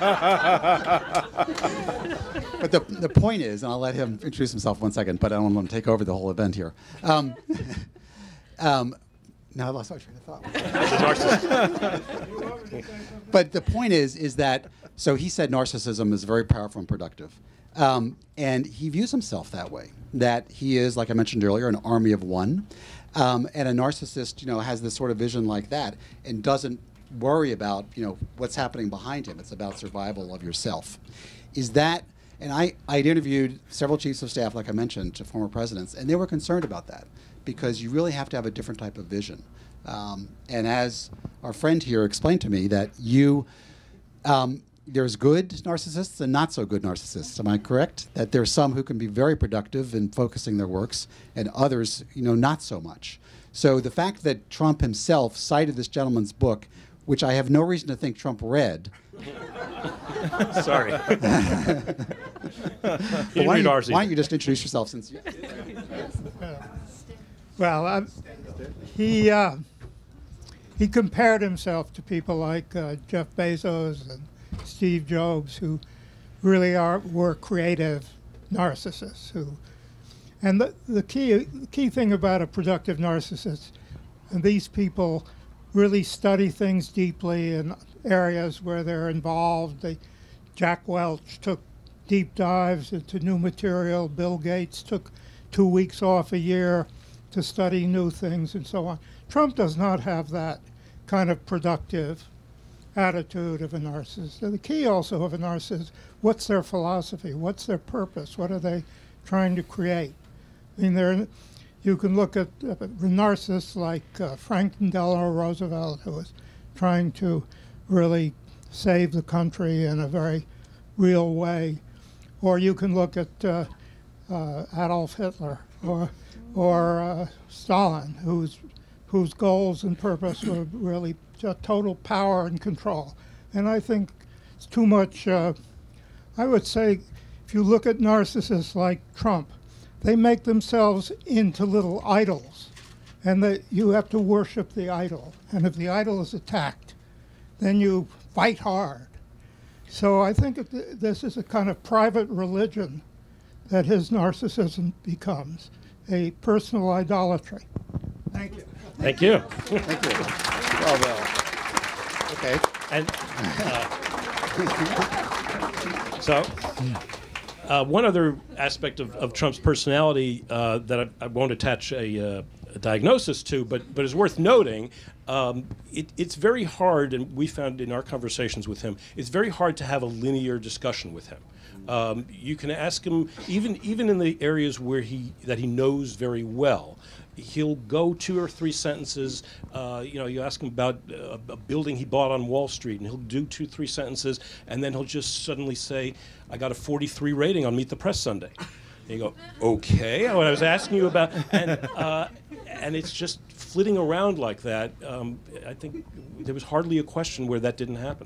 Speaker 3: But the, the point is, and I'll let him introduce himself one second, but I don't want to take over the whole event here. Um, um, now I lost my train of thought. But the point is, is that So he said narcissism is very powerful and productive. Um, and he views himself that way, that he is, like I mentioned earlier, an army of one. Um, and a narcissist, you know, has this sort of vision like that and doesn't worry about, you know, what's happening behind him. It's about survival of yourself. Is that, and I, I'd interviewed several chiefs of staff, like I mentioned, to former presidents, and they were concerned about that because you really have to have a different type of vision. Um, and as our friend here explained to me, that you, um, there's good narcissists and not so good narcissists. Am I correct? That there's some who can be very productive in focusing their works, and others, you know, not so much. So the fact that Trump himself cited this gentleman's book, which I have no reason to think Trump read.
Speaker 2: Sorry.
Speaker 3: Well, why, don't you, why don't you just introduce yourself since you...
Speaker 11: Well, um, he uh, he compared himself to people like uh, Jeff Bezos and Steve Jobs, who really are were creative narcissists. Who, and the the key the key thing about a productive narcissist, and these people really study things deeply in areas where they're involved. They, Jack Welch took deep dives into new material. Bill Gates took two weeks off a year to study new things and so on. Trump does not have that kind of productive attitude of a narcissist. And the key also of a narcissist, what's their philosophy? What's their purpose? What are they trying to create? I mean, they're, you can look at uh, narcissists like uh, Franklin Delano Roosevelt, who was trying to really save the country in a very real way. Or you can look at uh, uh, Adolf Hitler, or or uh, Stalin, whose whose goals and purpose were really just total power and control. And I think it's too much. Uh, I would say, if you look at narcissists like Trump, they make themselves into little idols, and that you have to worship the idol. And if the idol is attacked, then you fight hard. So I think it, th this is a kind of private religion that his narcissism becomes, a personal idolatry. Thank you.
Speaker 2: Thank you.
Speaker 3: Thank you. Well, well. Okay.
Speaker 2: And uh, so, uh, one other aspect of, of Trump's personality uh, that I, I won't attach a, uh, a diagnosis to, but but is worth noting. Um, it, it's very hard, and we found in our conversations with him, it's very hard to have a linear discussion with him. Um, you can ask him, even even in the areas where he that he knows very well, he'll go two or three sentences. Uh, you know, you ask him about uh, a building he bought on Wall Street, and he'll do two, three sentences, and then he'll just suddenly say, "I got a forty-three rating on Meet the Press Sunday." And you go, "Okay, what I was asking you about," and uh, and it's just flitting around like that. Um, I think there was hardly a question where that didn't happen.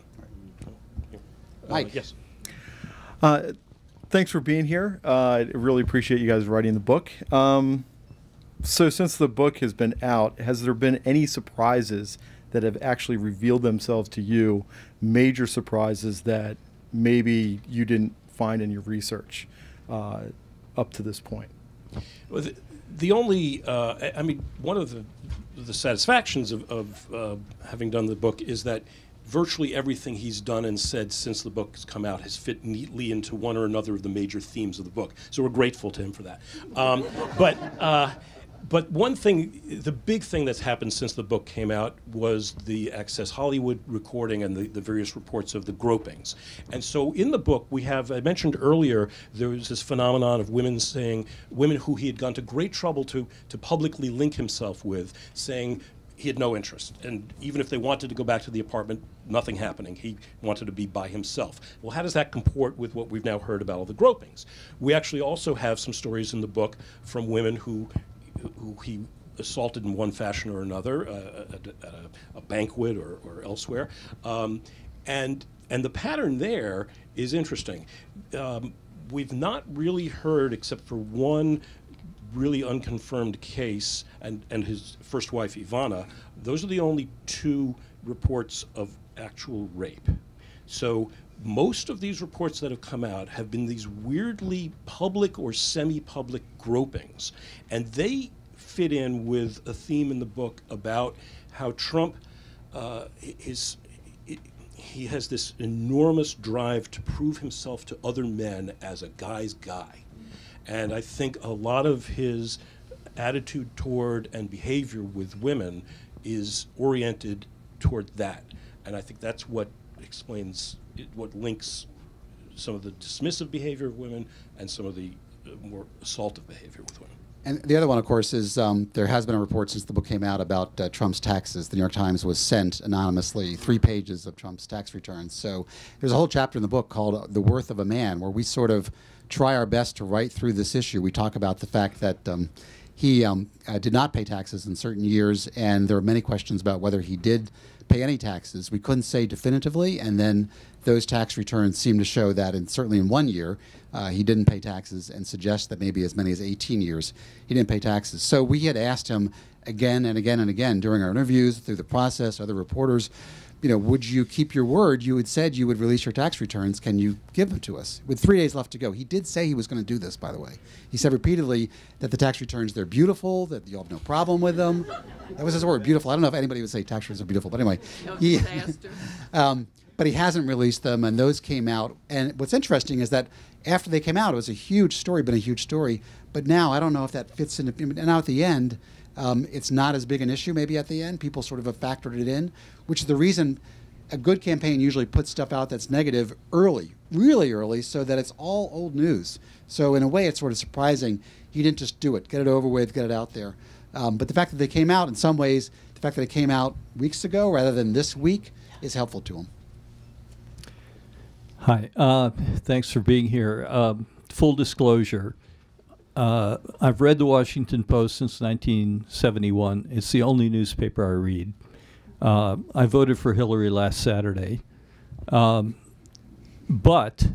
Speaker 3: Mike.
Speaker 2: Uh, yes.
Speaker 12: Uh, thanks for being here. Uh, I really appreciate you guys writing the book. Um, so since the book has been out, has there been any surprises that have actually revealed themselves to you, major surprises that maybe you didn't find in your research uh, up to this point?
Speaker 2: Well, the, the only, uh, I mean, one of the, the satisfactions of, of uh, having done the book is that virtually everything he's done and said since the book has come out has fit neatly into one or another of the major themes of the book. So we're grateful to him for that. Um, but, uh, but one thing, the big thing that's happened since the book came out was the Access Hollywood recording and the, the various reports of the gropings. And so in the book we have, I mentioned earlier, there was this phenomenon of women saying, women who he had gone to great trouble to, to publicly link himself with, saying, he had no interest, and even if they wanted to go back to the apartment, nothing happening. He wanted to be by himself. Well, how does that comport with what we've now heard about all the gropings? We actually also have some stories in the book from women who, who he assaulted in one fashion or another, uh, at, a, at a, a banquet or, or elsewhere, um, and and the pattern there is interesting. Um, we've not really heard, except for one really unconfirmed case, and, and his first wife, Ivana, those are the only two reports of actual rape. So most of these reports that have come out have been these weirdly public or semi-public gropings. And they fit in with a theme in the book about how Trump uh, is, he has this enormous drive to prove himself to other men as a guy's guy. And I think a lot of his attitude toward and behavior with women is oriented toward that. And I think that's what explains, it, what links some of the dismissive behavior of women and some of the uh, more assaultive behavior with women.
Speaker 3: And the other one, of course, is um, there has been a report since the book came out about uh, Trump's taxes. The New York Times was sent anonymously three pages of Trump's tax returns. So there's a whole chapter in the book called uh, The Worth of a Man, where we sort of try our best to write through this issue. We talk about the fact that um, he um, uh, did not pay taxes in certain years, and there are many questions about whether he did pay any taxes. We couldn't say definitively, and then those tax returns seem to show that, and certainly in one year, uh, he didn't pay taxes, and suggest that maybe as many as eighteen years he didn't pay taxes. So we had asked him again and again and again during our interviews, through the process, other reporters, you know, would you keep your word? You had said you would release your tax returns. Can you give them to us? With three days left to go. He did say he was going to do this, by the way. He said repeatedly that the tax returns, they're beautiful, that you'll have no problem with them. That was his word, beautiful. I don't know if anybody would say tax returns are beautiful, but anyway.
Speaker 10: No
Speaker 3: he,
Speaker 10: disaster.
Speaker 3: um, but he hasn't released them, and those came out. And what's interesting is that after they came out, it was a huge story, been a huge story. But now, I don't know if that fits in. And now at the end, um, it's not as big an issue maybe at the end. People sort of have factored it in, which is the reason a good campaign usually puts stuff out that's negative early, really early, so that it's all old news. So in a way, it's sort of surprising he didn't just do it, get it over with, get it out there. Um, but the fact that they came out, in some ways, the fact that they came out weeks ago rather than this week is helpful to him.
Speaker 13: Hi, uh, thanks for being here. Um, full disclosure, uh, I've read the Washington Post since nineteen seventy-one. It's the only newspaper I read. Uh, I voted for Hillary last Saturday. Um, but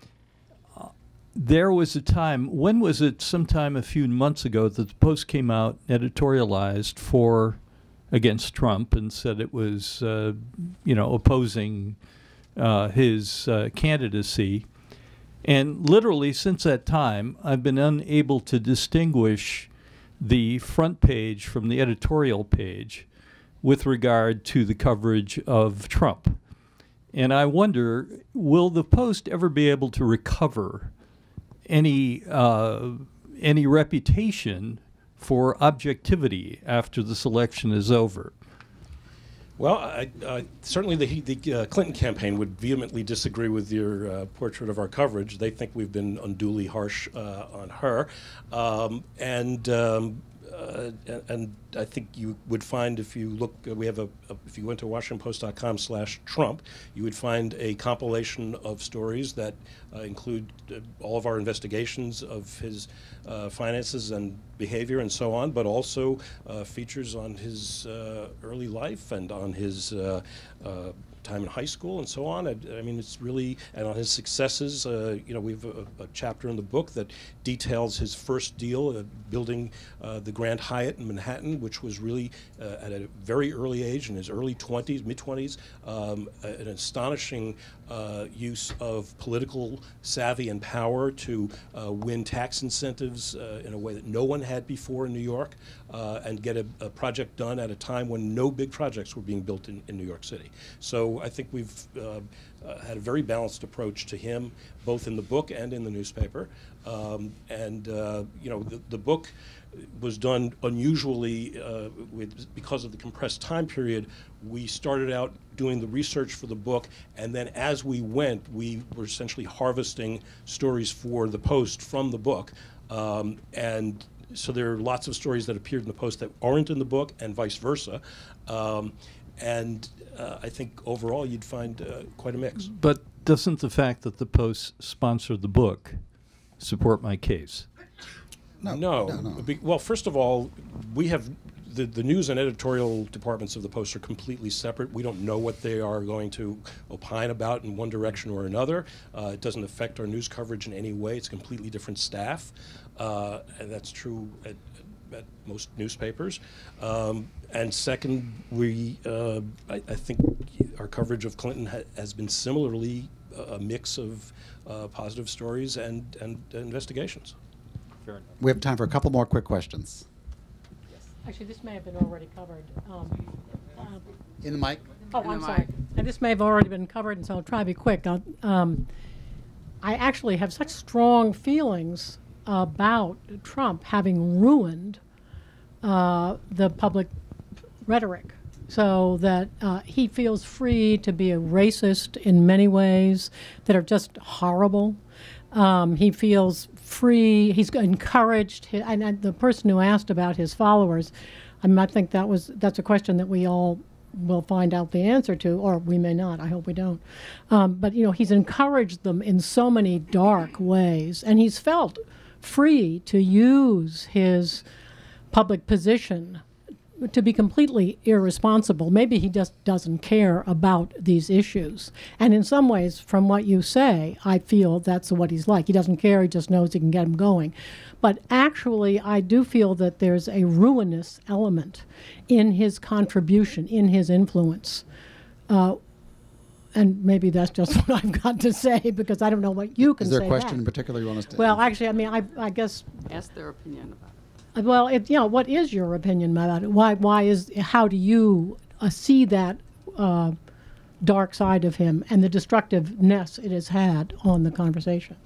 Speaker 13: uh, there was a time, when was it, sometime a few months ago, that the Post came out, editorialized for, against Trump, and said it was, uh, you know, opposing uh, his uh, candidacy. And literally since that time, I've been unable to distinguish the front page from the editorial page with regard to the coverage of Trump. And I wonder, will the Post ever be able to recover any, uh, any reputation for objectivity after this election is over?
Speaker 2: Well, I, uh, certainly the, the uh, Clinton campaign would vehemently disagree with your uh, portrait of our coverage. They think we've been unduly harsh uh, on her. Um, and um, Uh, and, and I think you would find, if you look, uh, we have a, a, if you went to washington post dot com slash Trump, you would find a compilation of stories that uh, include uh, all of our investigations of his uh, finances and behavior and so on, but also uh, features on his uh, early life and on his uh, uh, time in high school and so on. I, I mean, it's really, and on his successes, uh, you know, we have a, a chapter in the book that details his first deal, uh, building uh, the Grand Hyatt in Manhattan, which was really uh, at a very early age, in his early twenties, mid twenties, um, an astonishing uh, use of political savvy and power to uh, win tax incentives uh, in a way that no one had before in New York, uh, and get a, a project done at a time when no big projects were being built in, in New York City. So I think we've uh, uh, had a very balanced approach to him, both in the book and in the newspaper. Um, and uh, you know, the, the book was done unusually uh, with, because of the compressed time period. We started out doing the research for the book, and then as we went, we were essentially harvesting stories for the Post from the book. Um, and so there are lots of stories that appeared in the Post that aren't in the book, and vice versa. Um, and uh, I think overall you'd find uh, quite a mix.
Speaker 13: But doesn't the fact that the Post sponsored the book support my case?
Speaker 2: No, no, no. Be, well, first of all, we have the, the news and editorial departments of the Post are completely separate. We don't know what they are going to opine about in one direction or another. Uh, it doesn't affect our news coverage in any way. It's completely different staff, uh, and that's true at, at most newspapers. Um, and second, we, uh, I, I think our coverage of Clinton ha has been similarly a mix of uh, positive stories and, and investigations.
Speaker 3: We have time for a couple more quick questions.
Speaker 14: Actually, this may have been already covered. Um, uh,
Speaker 3: In the mic.
Speaker 14: Oh, I'm sorry. And this may have already been covered, and so I'll try to be quick. I'll, um, I actually have such strong feelings about Trump having ruined uh, the public rhetoric, so that uh, he feels free to be a racist in many ways that are just horrible. Um, he feels free. He's encouraged. His, and, and the person who asked about his followers, I mean, I think that was that's a question that we all will find out the answer to, or we may not. I hope we don't. Um, but you know, he's encouraged them in so many dark ways, and he's felt free to use his public position to be completely irresponsible. Maybe he just doesn't care about these issues. And in some ways, from what you say, I feel that's what he's like. He doesn't care, he just knows he can get him going. But actually, I do feel that there's a ruinous element in his contribution, in his influence. Uh, and maybe that's just what I've got to say, because I don't know what you can say.
Speaker 3: Is there a question
Speaker 14: that.
Speaker 3: in particular you want us to?
Speaker 14: Well, actually, I mean, I, I guess...
Speaker 15: Ask their opinion about it.
Speaker 14: Well, it, you know, what is your opinion about it? Why, why is, how do you uh, see that uh, dark side of him and the destructiveness it has had on the conversation?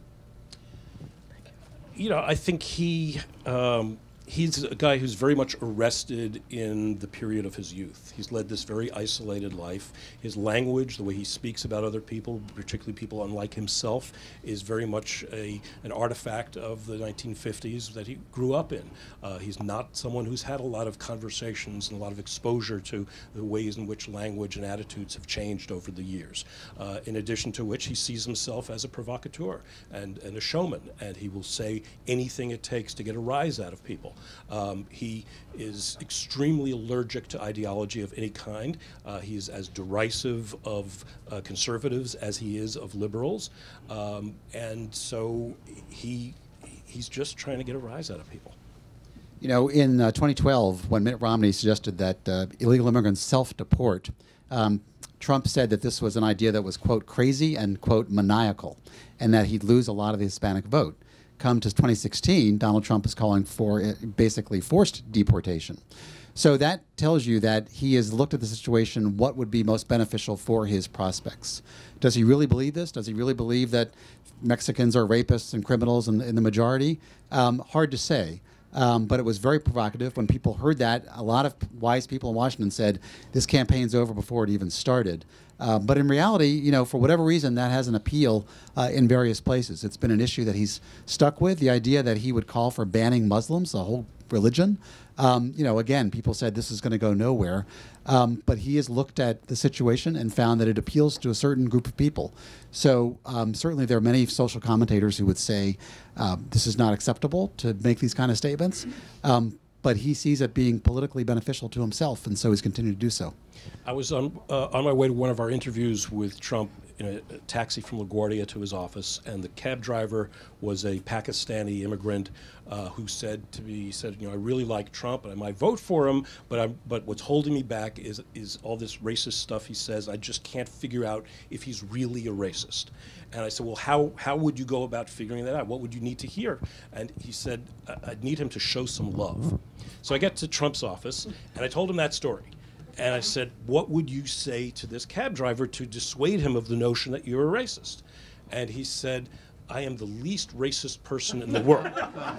Speaker 2: You know, I think he um, he's a guy who's very much arrested in the period of his youth. He's led this very isolated life. His language, the way he speaks about other people, particularly people unlike himself, is very much a, an artifact of the nineteen fifties that he grew up in. Uh, he's not someone who's had a lot of conversations and a lot of exposure to the ways in which language and attitudes have changed over the years. Uh, in addition to which, he sees himself as a provocateur and, and a showman, and he will say anything it takes to get a rise out of people. Um, he is extremely allergic to ideology of any kind. Uh, he is as derisive of uh, conservatives as he is of liberals. Um, and so he he's just trying to get a rise out of people.
Speaker 3: You know, in uh, twenty twelve, when Mitt Romney suggested that uh, illegal immigrants self-deport, um, Trump said that this was an idea that was, quote, crazy and, quote, maniacal, and that he'd lose a lot of the Hispanic vote. Come to twenty sixteen, Donald Trump is calling for uh, basically forced deportation. So that tells you that he has looked at the situation, what would be most beneficial for his prospects. Does he really believe this? Does he really believe that Mexicans are rapists and criminals in, in the majority? Um, hard to say. Um, but it was very provocative. When people heard that, a lot of wise people in Washington said, this campaign's over before it even started. Uh, but in reality, you know, for whatever reason, that has an appeal uh, in various places. It's been an issue that he's stuck with, the idea that he would call for banning Muslims, the whole religion. Um, you know, again, people said this is going to go nowhere. Um, but he has looked at the situation and found that it appeals to a certain group of people. So um, certainly there are many social commentators who would say uh, this is not acceptable to make these kind of statements. Um, but he sees it being politically beneficial to himself, and so he's continued to do so.
Speaker 2: I was on, uh, on my way to one of our interviews with Trump in a, a taxi from LaGuardia to his office, and the cab driver was a Pakistani immigrant uh, who said to me, he said, you know, I really like Trump and I might vote for him, but I'm, but what's holding me back is, is all this racist stuff he says. I just can't figure out if he's really a racist. And I said, well, how, how would you go about figuring that out? What would you need to hear? And he said, I'd need him to show some love. So I get to Trump's office, and I told him that story. And I said, what would you say to this cab driver to dissuade him of the notion that you're a racist? And he said, I am the least racist person in the world.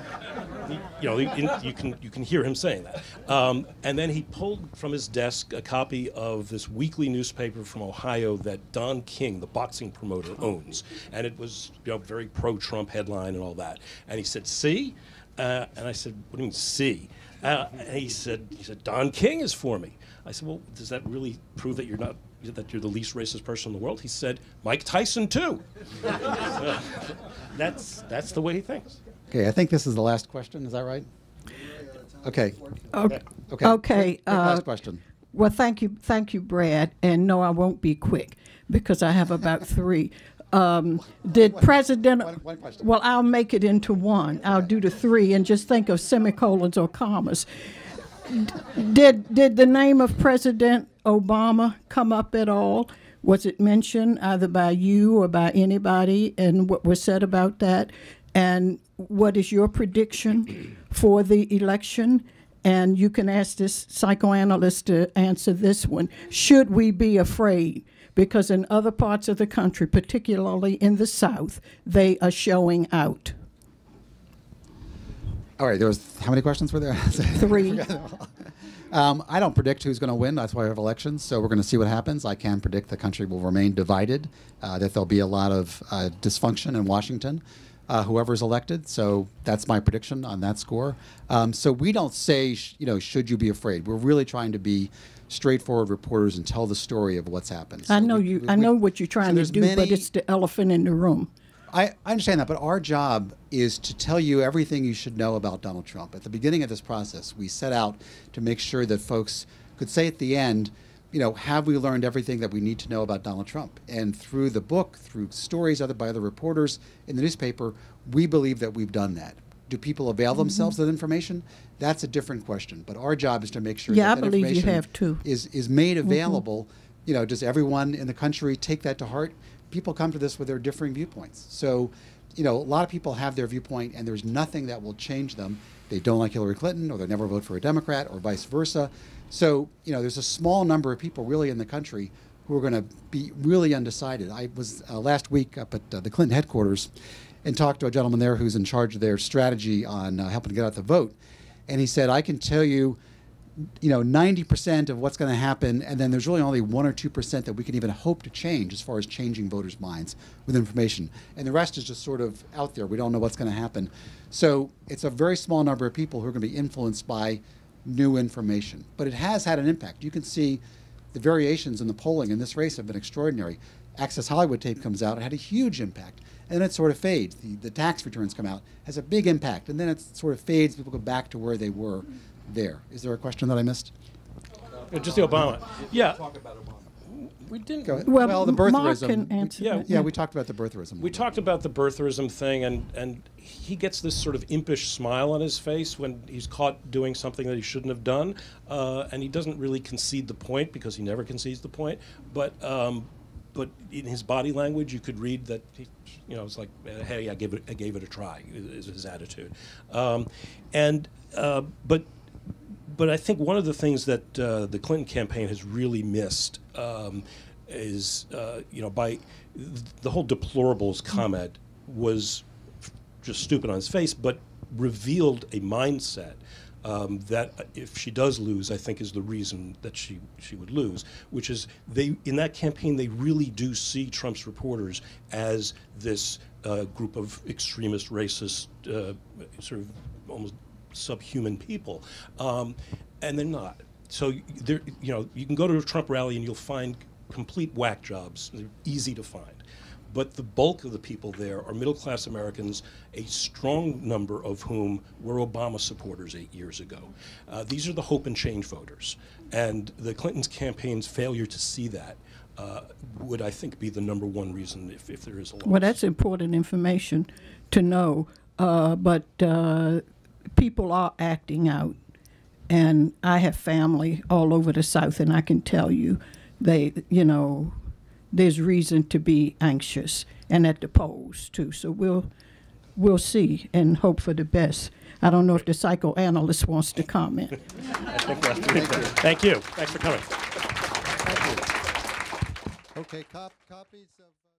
Speaker 2: He, you know, you, you, can, you can hear him saying that. Um, and then he pulled from his desk a copy of this weekly newspaper from Ohio that Don King, the boxing promoter, owns. And it was, you know, very pro-Trump headline and all that. And he said, see? Uh, and I said, what do you mean, see? Uh, and he said, he said, Don King is for me. I said, well, does that really prove that you're not, that you're the least racist person in the world? He said, Mike Tyson too. So, that's that's the way he thinks.
Speaker 3: Okay, I think this is the last question. Is that right? Okay.
Speaker 16: Okay.
Speaker 3: Okay.
Speaker 16: Okay.
Speaker 3: Quick, quick
Speaker 16: uh,
Speaker 3: last question.
Speaker 16: Well, thank you, thank you, Brad. And no, I won't be quick because I have about three. Um, did one, President? One, one question. Well, I'll make it into one. I'll do the three and just think of semicolons or commas. Did did the name of President Obama come up at all? Was it mentioned either by you or by anybody, and what was said about that? And what is your prediction for the election? and you can ask this psychoanalyst to answer this one. Should we be afraid? Because in other parts of the country, particularly in the South, they are showing out.
Speaker 3: All right, there was, how many questions were there?
Speaker 16: Three.
Speaker 3: um, I don't predict who's going to win. That's why we have elections. So we're going to see what happens. I can predict the country will remain divided, uh, that there'll be a lot of uh, dysfunction in Washington, uh, whoever's elected. So that's my prediction on that score. Um, so we don't say, sh you know, should you be afraid? We're really trying to be straightforward reporters and tell the story of what's happened. So
Speaker 16: I know
Speaker 3: we,
Speaker 16: you.
Speaker 3: we,
Speaker 16: I know what you're trying
Speaker 3: so
Speaker 16: to do,
Speaker 3: many,
Speaker 16: but it's the elephant in the room.
Speaker 3: I, I understand that, but our job is to tell you everything you should know about Donald Trump. At the beginning of this process, we set out to make sure that folks could say at the end, you know, have we learned everything that we need to know about Donald Trump? And through the book, through stories other by other reporters in the newspaper, we believe that we've done that. Do people avail themselves
Speaker 16: Mm-hmm.
Speaker 3: of that information? That's a different question. But our job is to make sure
Speaker 16: Yeah,
Speaker 3: that
Speaker 16: I
Speaker 3: that
Speaker 16: believe you
Speaker 3: information
Speaker 16: have too.
Speaker 3: is is made
Speaker 16: Mhm.
Speaker 3: available. You know, does everyone in the country take that to heart? People come to this with their differing viewpoints. So, you know, a lot of people have their viewpoint, and there's nothing that will change them. They don't like Hillary Clinton, or they never vote for a Democrat, or vice versa. So, you know, there's a small number of people really in the country who are going to be really undecided. I was uh, last week up at uh, the Clinton headquarters and talked to a gentleman there who's in charge of their strategy on uh, helping to get out the vote. And he said, I can tell you, you know, ninety percent of what's going to happen, and then there's really only one or two percent that we can even hope to change as far as changing voters' minds with information. And the rest is just sort of out there. We don't know what's going to happen. So it's a very small number of people who are going to be influenced by new information. But it has had an impact. You can see the variations in the polling in this race have been extraordinary. Access Hollywood tape comes out, it had a huge impact. And then it sort of fades. The, the tax returns come out, has a big impact. And then it sort of fades, people go back to where they were there. Is there a question that I missed?
Speaker 2: Uh, just the Obama. Yeah.
Speaker 4: Talk about Obama.
Speaker 2: We didn't.
Speaker 3: Go ahead.
Speaker 16: Well,
Speaker 3: Well, the
Speaker 16: Marc
Speaker 3: birtherism.
Speaker 16: can answer
Speaker 2: Yeah,
Speaker 16: that.
Speaker 3: Yeah, we talked about the birtherism.
Speaker 2: We talked about the birtherism thing, and, and he gets this sort of impish smile on his face when he's caught doing something that he shouldn't have done, uh, and he doesn't really concede the point because he never concedes the point. But um, but in his body language, you could read that he, you know, it's like, hey, I gave it, I gave it a try. Is his attitude, um, and uh, but. But I think one of the things that uh, the Clinton campaign has really missed um, is, uh, you know, by th the whole deplorables comment was just stupid on his face, but revealed a mindset um, that if she does lose, I think is the reason that she, she would lose, which is they, in that campaign, they really do see Trump's reporters as this uh, group of extremist, racist, uh, sort of almost subhuman people, um, and they're not. So they're, you know, you can go to a Trump rally and you'll find complete whack jobs. They're easy to find. But the bulk of the people there are middle-class Americans, a strong number of whom were Obama supporters eight years ago. Uh, these are the hope and change voters. And the Clinton's campaign's failure to see that uh, would, I think, be the number one reason if, if there is a loss.
Speaker 16: Well, that's important information to know. Uh, but uh, people are acting out. And I have family all over the South, and I can tell you, they, you know, there's reason to be anxious, and at the polls too. So we'll we'll see and hope for the best. I don't know if the psychoanalyst wants to comment.
Speaker 2: I think that's Thank you. Thank you. Thanks for coming.
Speaker 1: Thank you. Okay, cop copies of.